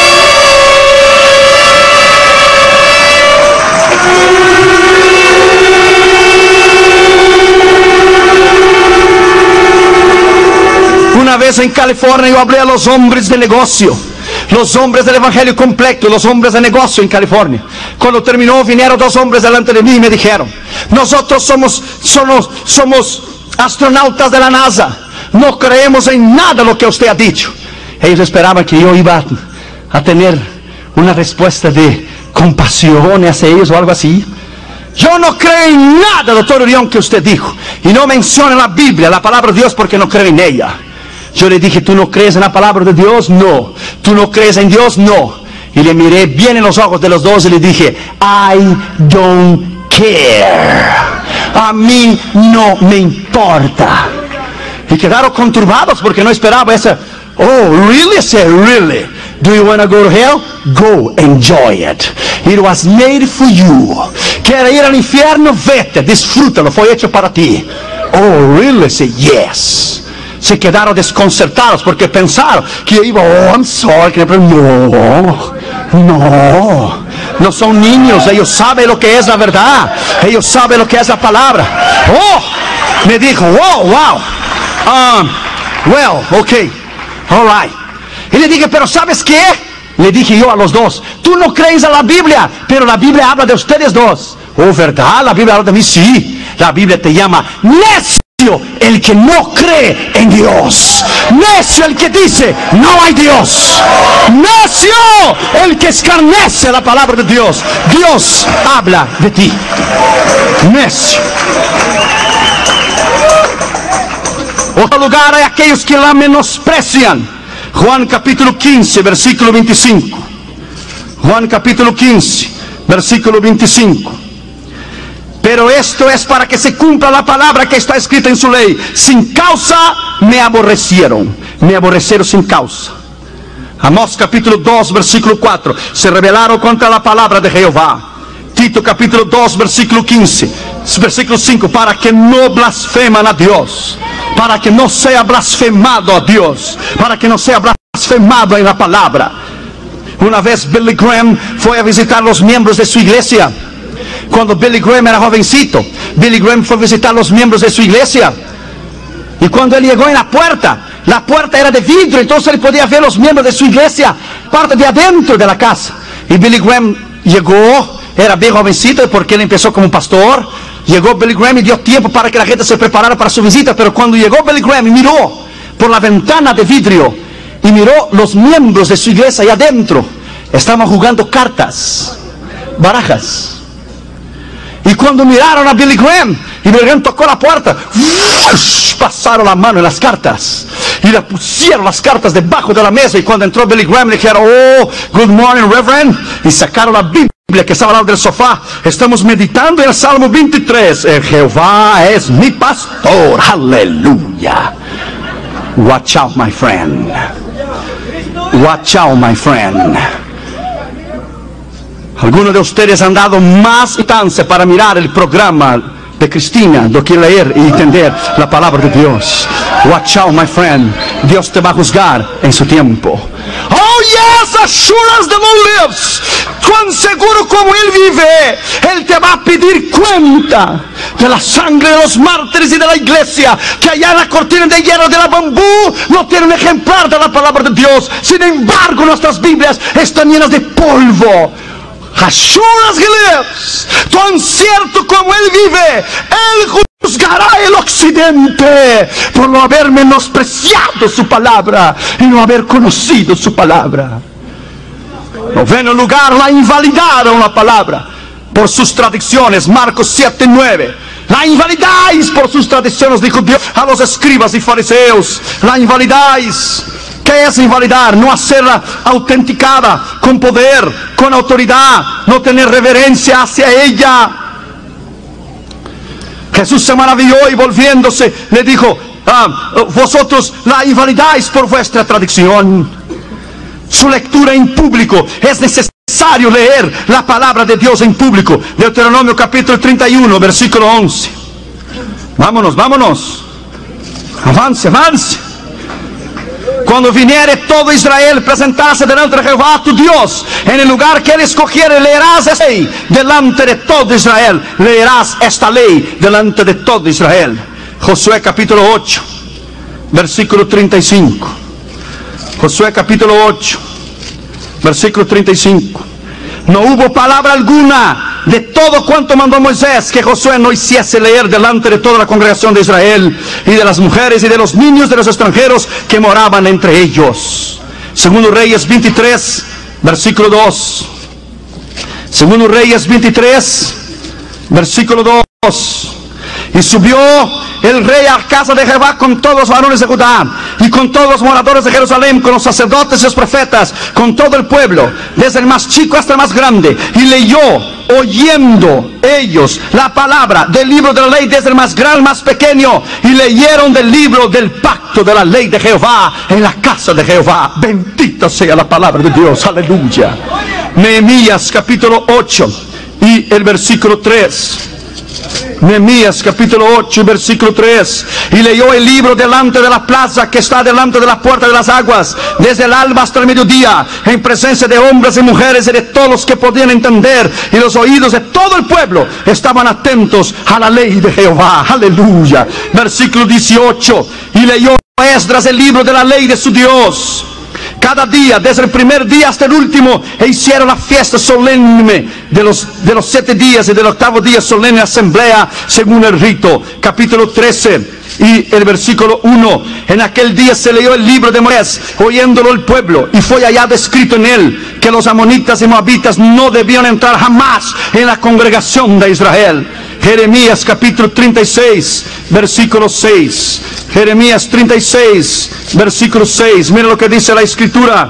Una vez en California yo hablé a los hombres de negocio, los hombres del evangelio completo, los hombres de negocio en California. Cuando terminó, vinieron dos hombres delante de mí y me dijeron: nosotros somos, somos, somos astronautas de la NASA, no creemos en nada de lo que usted ha dicho. Ellos esperaban que yo iba a, a tener una respuesta de compasión hacia ellos o algo así. Yo no creo en nada, doctor Orión, que usted dijo, y no menciona la Biblia, la palabra de Dios, porque no creo en ella. Yo le dije: ¿tú no crees en la palabra de Dios? No. ¿Tú no crees en Dios? No. Y le miré bien en los ojos de los dos y le dije: I don't care. A mí no me importa. Y quedaron conturbados porque no esperaba esa Oh, really? I said, really? Do you want to go to hell? Go, enjoy it. It was made for you. ¿Quieres ir al infierno? Vete, disfrútalo, fue hecho para ti. Oh, really? I said, yes. Se quedaron desconcertados porque pensaron que yo iba, oh, I'm sorry. No, no, no son niños, ellos saben lo que es la verdad, ellos saben lo que es la palabra. Oh, me dijo, wow, wow, um, well, okay, all right. Y le dije, pero ¿sabes qué? Le dije yo a los dos, tú no crees a la Biblia, pero la Biblia habla de ustedes dos. Oh, ¿verdad? La Biblia habla de mí, sí. La Biblia te llama necio el que no cree en Dios. Necio el que dice no hay Dios. Necio el que escarnece la palabra de Dios. Dios habla de ti. Necio. Otro lugar hay aquellos que la menosprecian. Juan capítulo quince, versículo veinticinco. Juan capítulo quince, versículo veinticinco. Pero esto es para que se cumpla la palabra que está escrita en su ley. Sin causa me aborrecieron. Me aborrecieron sin causa. Amós capítulo dos, versículo cuatro. Se rebelaron contra la palabra de Jehová. Tito capítulo dos, versículo quince. Versículo cinco. Para que no blasfeman a Dios. Para que no sea blasfemado a Dios. Para que no sea blasfemado en la palabra. Una vez Billy Graham fue a visitar los miembros de su iglesia. Cuando Billy Graham era jovencito, Billy Graham fue a visitar a los miembros de su iglesia. Y cuando él llegó en la puerta, la puerta era de vidrio, entonces él podía ver los miembros de su iglesia, parte de adentro de la casa. Y Billy Graham llegó, era bien jovencito porque él empezó como pastor. Llegó Billy Graham y dio tiempo para que la gente se preparara para su visita. Pero cuando llegó Billy Graham y miró por la ventana de vidrio y miró los miembros de su iglesia ahí adentro, estaban jugando cartas, barajas. Y cuando miraron a Billy Graham, y Billy Graham tocó la puerta, pasaron la mano en las cartas y le pusieron las cartas debajo de la mesa. Y cuando entró Billy Graham le dijeron, oh, good morning, Reverend. Y sacaron la Biblia que estaba al lado del sofá. Estamos meditando en el Salmo veintitrés. El Jehová es mi pastor. Aleluya. Watch out, my friend. Watch out, my friend. Algunos de ustedes han dado más chance para mirar el programa de Cristina do que leer y entender la palabra de Dios. Watch out, my friend. Dios te va a juzgar en su tiempo. Oh yes, as sure as the Lord lives. Cuán seguro como Él vive, Él te va a pedir cuenta de la sangre de los mártires y de la iglesia, que allá en la cortina de hierro de la bambú no tiene un ejemplar de la palabra de Dios. Sin embargo, nuestras Biblias están llenas de polvo. As sure as he lives, tan cierto como Él vive, Él juzgará el occidente por no haber menospreciado su palabra y no haber conocido su palabra. Noveno lugar, la invalidaron la palabra por sus tradiciones. Marcos siete, nueve. La invalidáis por sus tradiciones, dijo Dios a los escribas y fariseos. La invalidáis. ¿Qué es invalidar? No hacerla autenticada, con poder, con autoridad, no tener reverencia hacia ella. Jesús se maravilló y volviéndose le dijo, ah, vosotros la invalidáis por vuestra tradición. Su lectura en público, es necesario leer la palabra de Dios en público. Deuteronomio capítulo treinta y uno, versículo once. Vámonos, vámonos. Avance, avance. Cuando viniere todo Israel presentarse delante de Jehová tu Dios, en el lugar que Él escogiere, leerás esta ley delante de todo Israel. Leerás esta ley delante de todo Israel. Josué capítulo ocho, versículo treinta y cinco. Josué capítulo ocho, versículo treinta y cinco. No hubo palabra alguna de todo cuanto mandó Moisés que Josué no hiciese leer delante de toda la congregación de Israel, y de las mujeres y de los niños de los extranjeros que moraban entre ellos. Segundo Reyes veintitrés, versículo dos. Segundo Reyes veintitrés, versículo dos. Y subió el rey a casa de Jehová con todos los varones de Judá y con todos los moradores de Jerusalén, con los sacerdotes y los profetas, con todo el pueblo, desde el más chico hasta el más grande. Y leyó, oyendo ellos la palabra del libro de la ley, desde el más grande al más pequeño. Y leyeron del libro del pacto de la ley de Jehová en la casa de Jehová. Bendita sea la palabra de Dios. Aleluya. Nehemías capítulo ocho y el versículo tres. Nehemías capítulo ocho y versículo tres. Y leyó el libro delante de la plaza que está delante de la puerta de las aguas, desde el alba hasta el mediodía, en presencia de hombres y mujeres y de todos los que podían entender, y los oídos de todo el pueblo estaban atentos a la ley de Jehová. Aleluya. Versículo dieciocho. Y leyó Esdras el libro de la ley de su Dios cada día, desde el primer día hasta el último, e hicieron la fiesta solemne de los, de los siete días, y del octavo día solemne asamblea según el rito. Capítulo trece y el versículo uno. En aquel día se leyó el libro de Moisés, oyéndolo el pueblo, y fue hallado escrito en él que los amonitas y moabitas no debían entrar jamás en la congregación de Israel. Jeremías capítulo treinta y seis, versículo seis. Jeremías treinta y seis, versículo seis. Mira lo que dice la escritura.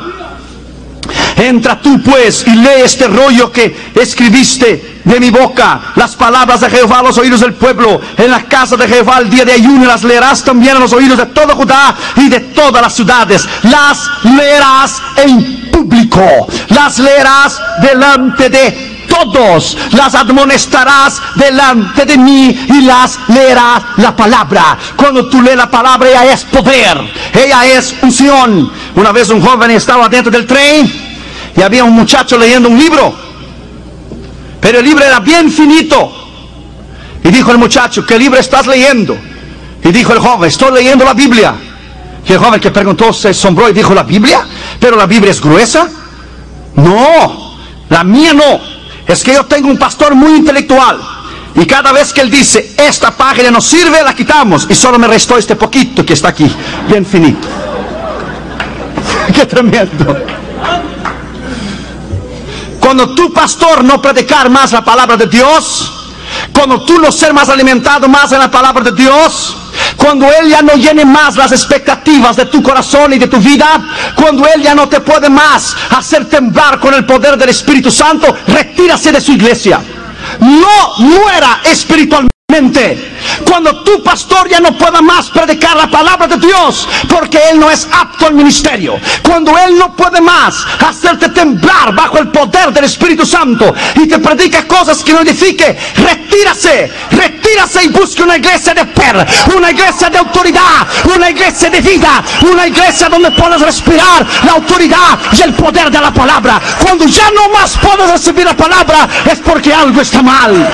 Entra tú pues y lee este rollo que escribiste de mi boca, las palabras de Jehová a los oídos del pueblo, en la casa de Jehová el día de ayuno, y las leerás también a los oídos de todo Judá y de todas las ciudades. Las leerás en público, las leerás delante de todos, las admonestarás delante de mí y las leerás la palabra. Cuando tú lees la palabra, ella es poder, ella es unción. Una vez un joven estaba dentro del tren y había un muchacho leyendo un libro, pero el libro era bien finito. Y dijo el muchacho: ¿qué libro estás leyendo? Y dijo el joven: estoy leyendo la Biblia. Y el joven, que preguntó, se asombró y dijo: ¿la Biblia? ¿Pero la Biblia es gruesa? No, la mía no. Es que yo tengo un pastor muy intelectual, y cada vez que él dice esta página no sirve, la quitamos, y solo me restó este poquito que está aquí, bien finito. ¡Qué tremendo! Cuando tu pastor no predicar más la palabra de Dios, cuando tú no ser más alimentado más en la palabra de Dios, cuando Él ya no llene más las expectativas de tu corazón y de tu vida, cuando Él ya no te puede más hacer temblar con el poder del Espíritu Santo, retírase de su iglesia. No muera espiritualmente. Cuando tu pastor ya no pueda más predicar la palabra de Dios, porque él no es apto al ministerio, cuando él no puede más hacerte temblar bajo el poder del Espíritu Santo y te predica cosas que no edifique, retírase, retírase y busque una iglesia de poder, una iglesia de autoridad, una iglesia de vida, una iglesia donde puedas respirar la autoridad y el poder de la palabra. Cuando ya no más puedes recibir la palabra, es porque algo está mal.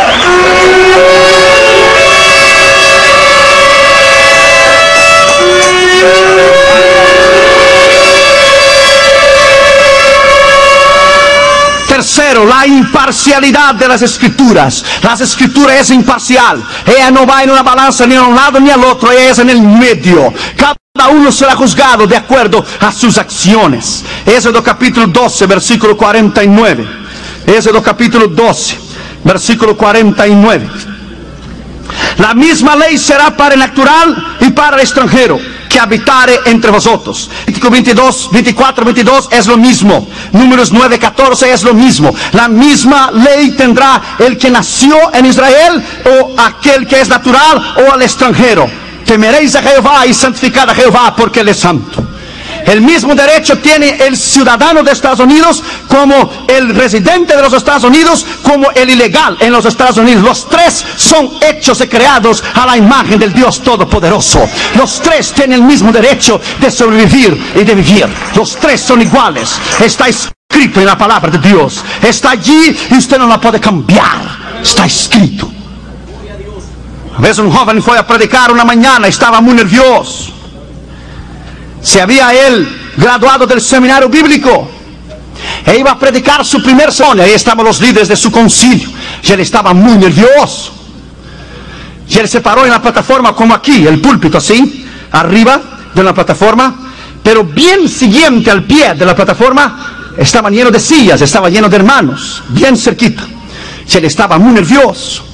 Tercero, la imparcialidad de las escrituras. Las escrituras es imparcial. Ella no va en una balanza ni a un lado ni al otro, ella es en el medio. Cada uno será juzgado de acuerdo a sus acciones. Éxodo capítulo doce, versículo cuarenta y nueve. Éxodo capítulo doce, versículo cuarenta y nueve. La misma ley será para el natural y para el extranjero que habitare entre vosotros. veintidós, veinticuatro, veintidós es lo mismo. Números nueve, catorce es lo mismo. La misma ley tendrá el que nació en Israel, o aquel que es natural, o al extranjero. Temeréis a Jehová y santificad a Jehová, porque Él es santo. El mismo derecho tiene el ciudadano de Estados Unidos como el residente de los Estados Unidos, como el ilegal en los Estados Unidos. Los tres son hechos y creados a la imagen del Dios Todopoderoso. Los tres tienen el mismo derecho de sobrevivir y de vivir. Los tres son iguales. Está escrito en la palabra de Dios. Está allí y usted no la puede cambiar. Está escrito. A veces un joven fue a predicar una mañana, estaba muy nervioso. Se había él graduado del seminario bíblico e iba a predicar su primer sermón. Ahí estaban los líderes de su concilio y él estaba muy nervioso. Y él se paró en la plataforma, como aquí, el púlpito así, arriba de la plataforma, pero bien siguiente al pie de la plataforma estaba lleno de sillas, estaba lleno de hermanos, bien cerquita. Y él estaba muy nervioso.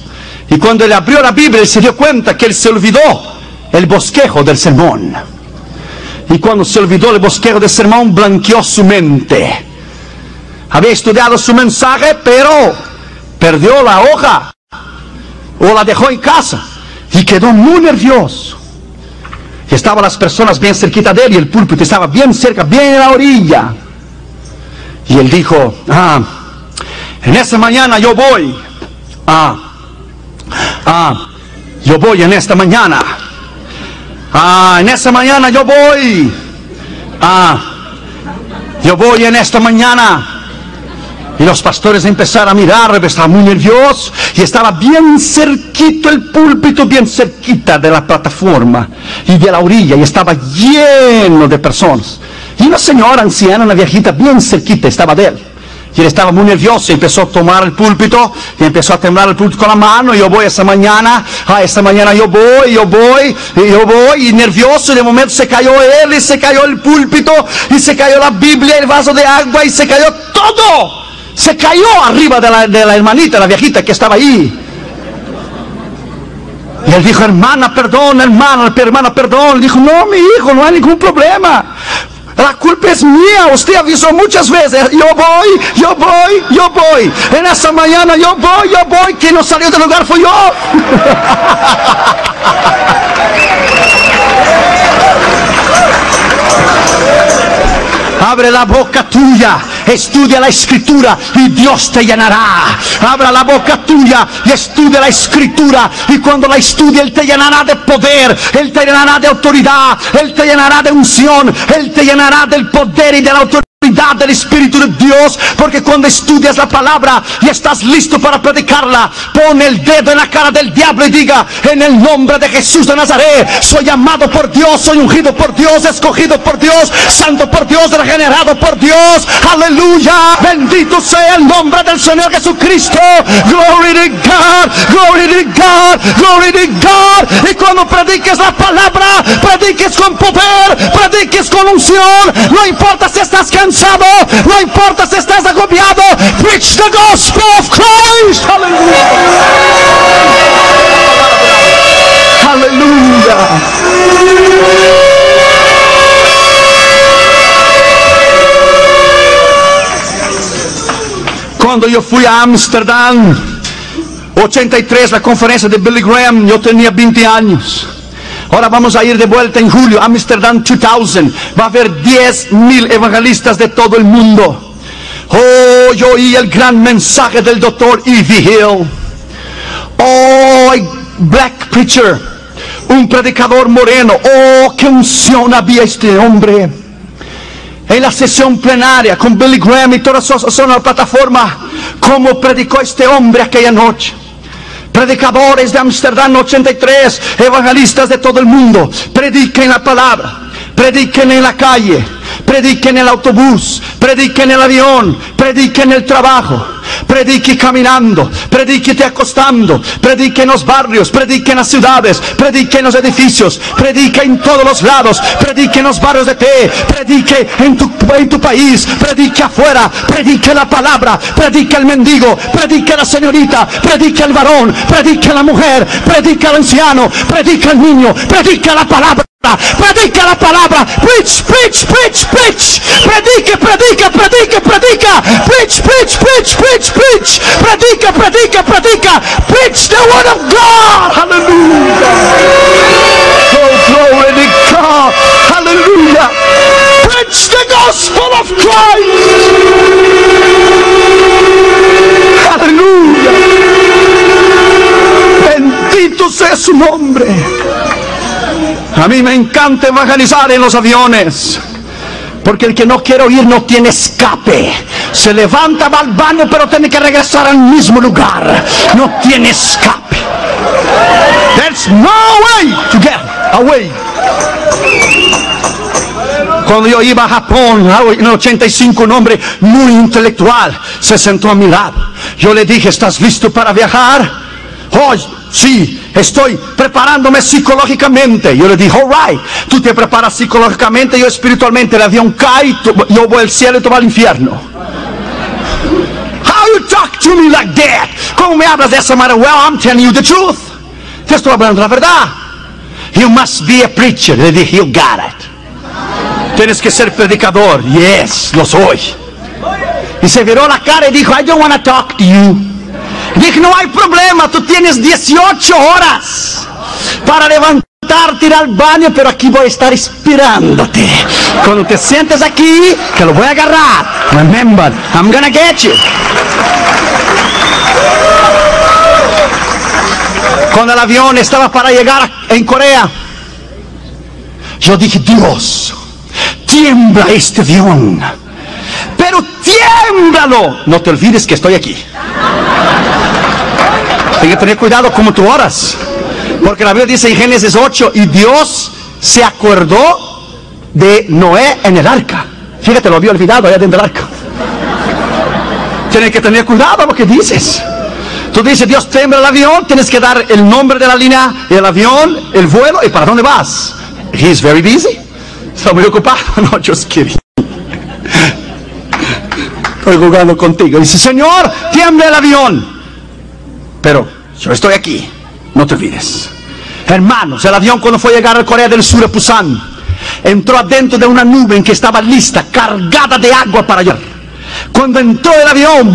Y cuando él abrió la Biblia, él se dio cuenta que él se olvidó el bosquejo del sermón. Y cuando se olvidó el bosquejo del sermón, blanqueó su mente. Había estudiado su mensaje, pero perdió la hoja o la dejó en casa y quedó muy nervioso. Y estaban las personas bien cerquita de él y el púlpito estaba bien cerca, bien en la orilla. Y él dijo, ah, en esa mañana yo voy, ah, ah, yo voy en esta mañana, ah, en esa mañana yo voy, ah, yo voy en esta mañana. Y los pastores empezaron a mirar, estaba muy nervioso y estaba bien cerquito el púlpito, bien cerquita de la plataforma y de la orilla, y estaba lleno de personas. Y una señora anciana, una viejita, bien cerquita estaba de él. Y él estaba muy nervioso y empezó a tomar el púlpito y empezó a temblar el púlpito con la mano. Yo voy esa mañana, ah, esa mañana yo voy, yo voy, y yo voy, y nervioso, y de momento se cayó él, y se cayó el púlpito, y se cayó la Biblia, el vaso de agua, y se cayó todo. Se cayó arriba de la, de la hermanita, la viejita que estaba ahí. Y él dijo, hermana, perdón, hermana, hermana, perdón. Le dijo, no, mi hijo, no hay ningún problema. La culpa es mía, usted avisó muchas veces. Yo voy, yo voy, yo voy. En esta mañana yo voy, yo voy. Quien no salió del lugar fui yo. Abre la boca tuya, estudia la escritura y Dios te llenará. Abra la boca tuya y estudia la escritura, y cuando la estudie Él te llenará de poder, Él te llenará de autoridad, Él te llenará de unción, Él te llenará del poder y de la autoridad del Espíritu de Dios. Porque cuando estudias la palabra y estás listo para predicarla, pon el dedo en la cara del diablo y diga, en el nombre de Jesús de Nazaret, soy amado por Dios, soy ungido por Dios, escogido por Dios, santo por Dios, regenerado por Dios. Aleluya, bendito sea el nombre del Señor Jesucristo. Glory to God, glory to God, glory to God. Y cuando prediques la palabra, prediques con poder, prediques con unción. No importa si estás cansado, no importa si estás agobiado, preach the gospel of Christ. Aleluya, aleluya. Cuando yo fui a Ámsterdam ochenta y tres, la conferencia de Billy Graham, yo tenía veinte años. Ahora vamos a ir de vuelta en julio, Amsterdam dos mil. Va a haber diez mil evangelistas de todo el mundo. Oh, yo oí el gran mensaje del doctor E V Hill. Oh, black preacher, un predicador moreno. Oh, qué unción había este hombre. En la sesión plenaria con Billy Graham y todas esas en la plataforma, cómo predicó este hombre aquella noche. Predicadores de Amsterdam ochenta y tres, evangelistas de todo el mundo, prediquen la palabra, prediquen en la calle, prediquen en el autobús, prediquen en el avión, prediquen en el trabajo, predique caminando, predique acostando, predique en los barrios, predique en las ciudades, predique en los edificios, predique en todos los lados, predique en los barrios de té, predique en tu, en tu país, predique afuera, predique la palabra, predique al mendigo, predique a la señorita, predique al varón, predique a la mujer, predique al anciano, predique al niño, predique la palabra. Predica la palabra. Preach, preach, preach, preach. Predica, predica, predica, predica. Preach, preach, preach, preach, preach. Predica, predica, predica. Preach the word of God. Hallelujah. Oh, glory to God. Hallelujah. Preach the gospel of Christ. Hallelujah. Bendito sea su nombre. A mí me encanta evangelizar en los aviones, porque el que no quiere oír no tiene escape. Se levanta, va al baño, pero tiene que regresar al mismo lugar. No tiene escape. There's no way to get away. Cuando yo iba a Japón en el ochenta y cinco, un hombre muy intelectual se sentó a mi lado. Yo le dije, ¿estás listo para viajar? Oh, sí, estoy preparándome psicológicamente. Yo le dije, all right, tú te preparas psicológicamente, yo espiritualmente. El avión cae, tú, yo voy al cielo y tú vas al infierno. How you talk to me like that? ¿Cómo me hablas de esa manera? Well, I'm telling you the truth. Te estoy hablando la verdad. You must be a preacher. Le dije, you got it. Tienes que ser predicador. Yes, lo soy. Y se viró la cara y dijo, I don't want to talk to you. Dije, no hay problema, tú tienes dieciocho horas para levantarte, ir al baño, pero aquí voy a estar esperándote. Cuando te sientes aquí, te lo voy a agarrar. Remember, I'm gonna get you. Cuando el avión estaba para llegar en Corea, yo dije, Dios, tiembla este avión, pero tiémblalo. No te olvides que estoy aquí. Tienes que tener cuidado como tú oras, porque la Biblia dice en Génesis ocho, y Dios se acordó de Noé en el arca. Fíjate, lo había olvidado allá dentro del arca. Tienes que tener cuidado lo que dices. Tú dices, Dios tiembla el avión, tienes que dar el nombre de la línea, el avión, el vuelo y para dónde vas. He's very busy. Está muy ocupado. No, just kidding. Estoy jugando contigo. Dice, Señor, tiembla el avión, pero yo estoy aquí, no te olvides. Hermanos, el avión cuando fue a llegar a Corea del Sur, a Busan, entró adentro de una nube en que estaba lista, cargada de agua para llegar. Cuando entró el avión,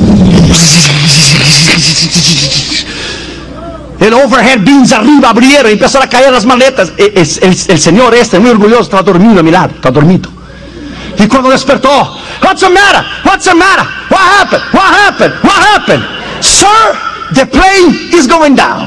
el overhead bins arriba abrieron y empezaron a caer las maletas. El, el, el señor este, muy orgulloso, estaba dormido a mi lado, estaba dormido. Y cuando despertó, what's the matter? What's the matter? What happened? What happened? What happened? Sir, the plane is going down.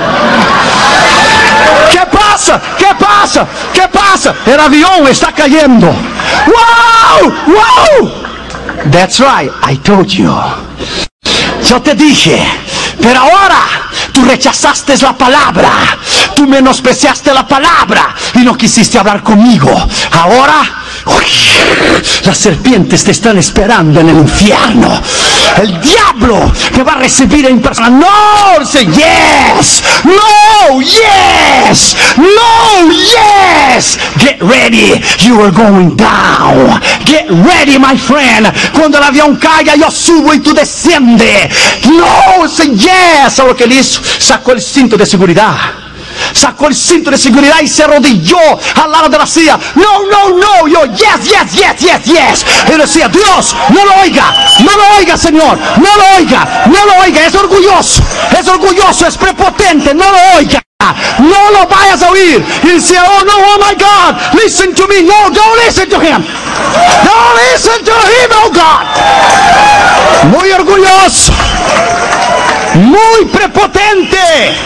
¿Qué pasa? ¿Qué pasa? ¿Qué pasa? El avión está cayendo. Wow, wow. That's right, I told you. Yo te dije, pero ahora tú rechazaste la palabra, tú menospreciaste la palabra y no quisiste hablar conmigo. Ahora, uy, las serpientes te están esperando en el infierno. El diablo te va a recibir en persona. No, say yes. No, yes. No, yes. Get ready. You are going down. Get ready, my friend. Cuando el avión caiga, yo subo y tú desciendes. No, say yes. ¿Sabes lo que él hizo? Sacó el cinto de seguridad. Sacó el cinto de seguridad y se arrodilló al lado de la silla. No, no, no. Yo, yes, yes, yes, yes, yes. Él decía, Dios, no lo oiga. No lo oiga, Señor. No lo oiga. No lo oiga. Es orgulloso. Es orgulloso. Es prepotente. No lo oiga. No lo vayas a oír. Y decía, oh no, oh my God. Listen to me. No, don't listen to him. Don't listen to him, oh God. Muy orgulloso. Muy prepotente.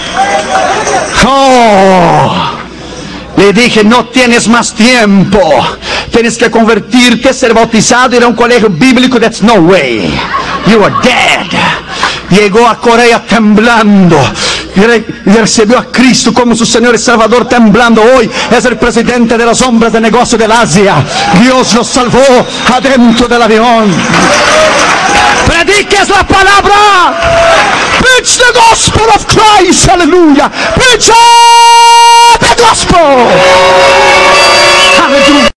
Oh, le dije, no tienes más tiempo. Tienes que convertirte, ser bautizado, ir a un colegio bíblico. That's no way. You are dead. Llegó a Corea temblando y, re, y recibió a Cristo como su Señor y Salvador temblando. Hoy es el presidente de los hombres de negocio del Asia. Dios lo salvó adentro del avión. Prediques la palabra. Preach the gospel of Christ. Hallelujah. Preach the gospel. Hallelujah.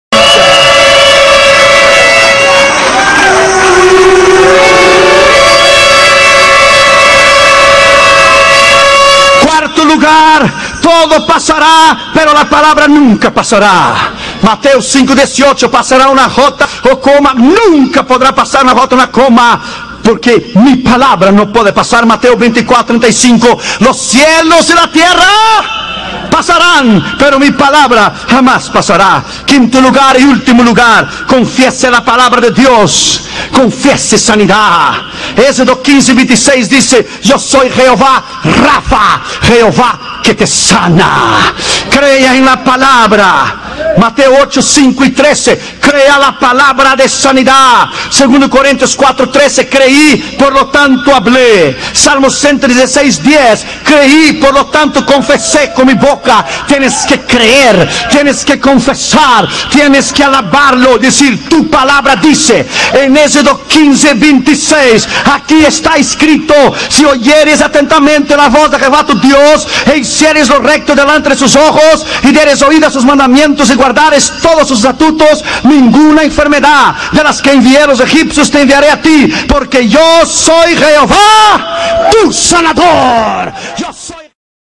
Cuarto lugar, todo pasará, pero la palabra nunca pasará. Mateo cinco dieciocho, pasará una jota o coma, nunca podrá pasar una jota o una coma, porque mi palabra no puede pasar. Mateo veinticuatro treinta y cinco, los cielos y la tierra pasarán, pero mi palabra jamás pasará. Quinto lugar y último lugar, confiese la palabra de Dios, confiese sanidad. Éxodo quince veintiséis dice, yo soy Jehová Rafa, Jehová que te sana. Crea en la palabra. Mateo ocho cinco y trece, crea la palabra de sanidad. Segundo Corintios cuatro trece, creí, por lo tanto hablé. Salmos ciento dieciséis diez, creí, por lo tanto confesé con mi boca. Tienes que creer, tienes que confesar, tienes que alabarlo, decir, tu palabra dice. En Éxodo quince veintiséis, aquí está escrito, si oyeres atentamente la voz de Jehová tu Dios, e hicieres lo recto delante de sus ojos, y dieres oído a sus mandamientos y guardares todos sus estatutos, ninguna enfermedad de las que envié a los egipcios te enviaré a ti, porque yo soy Jehová, tu sanador. Yo soy...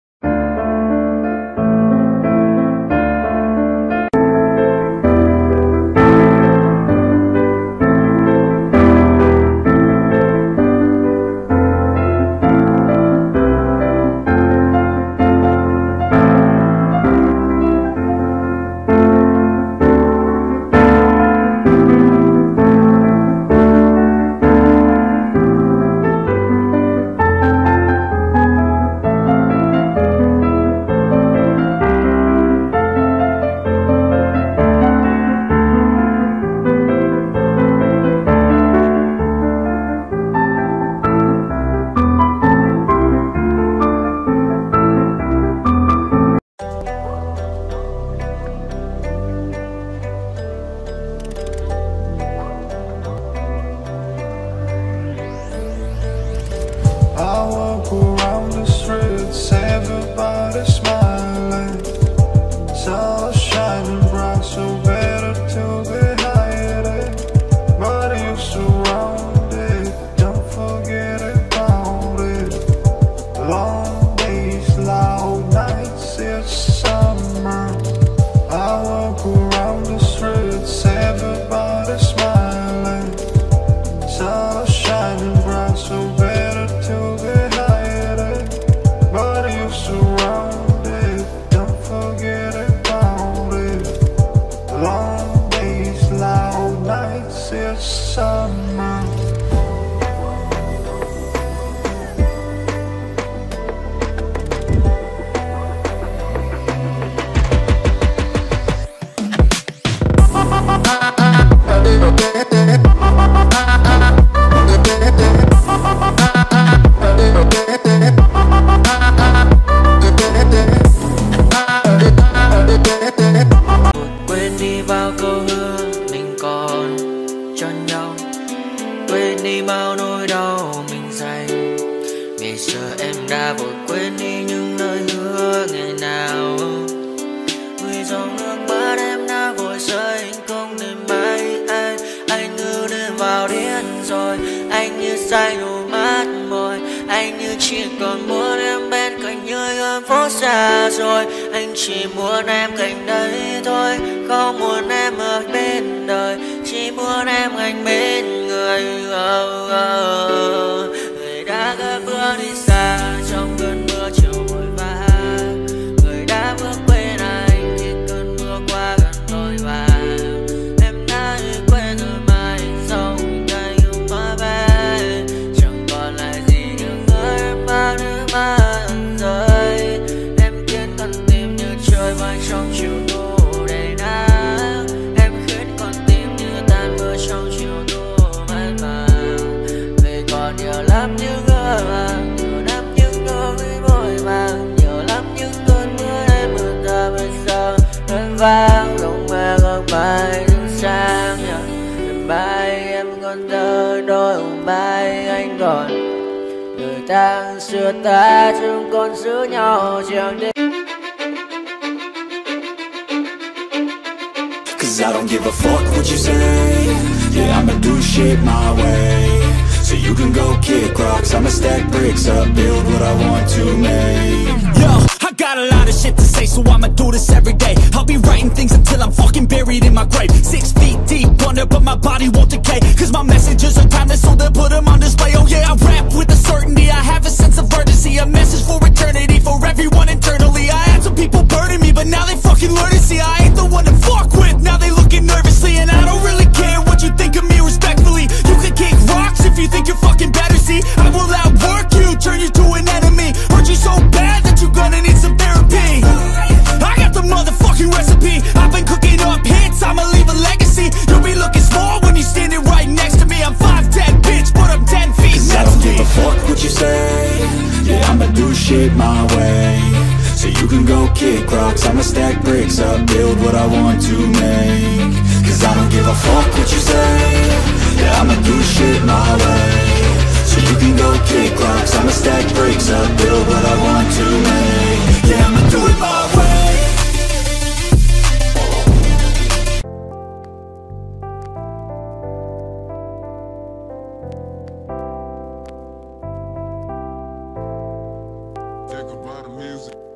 Cause I don't give a fuck what you say. Yeah, I'ma do shit my way. So you can go kick rocks, I'ma stack bricks up, build what I want to make. Yo, I got a lot of shit to say, so I'ma do this every day. I'll be writing things until I'm fucking buried in my grave. Six feet deep under, but my body won't decay. Cause my messages are timeless, so they'll put them on display. Oh yeah, I rap with a certainty, I have a sense of urgency. A message for eternity, for everyone internally. I had some people burning me, but now they fucking learn to see I ain't the one to fuck with, now they looking nervously. And I don't really care what you think of me, respectfully. You can kick rocks if you think you're fucking better, see. I will outwork you, turn you to an enemy. Hurt you so bad that you're gonna need some therapy. I got the motherfucking recipe, I've been cooking up hits, I'ma leave a legacy. You'll be looking small when you're standing right next to me. I'm five ten, bitch, but I'm ten feet. Cause I don't give a fuck what you say. Yeah, I'ma do shit my way. So you can go kick rocks, I'ma stack bricks up, build what I want to make. Cause I don't give a fuck what you say. Yeah, I'ma do shit my way. So you can go kick rocks, I'ma stack bricks up, build what I want to make. Yeah, I'ma do it my way. by the music.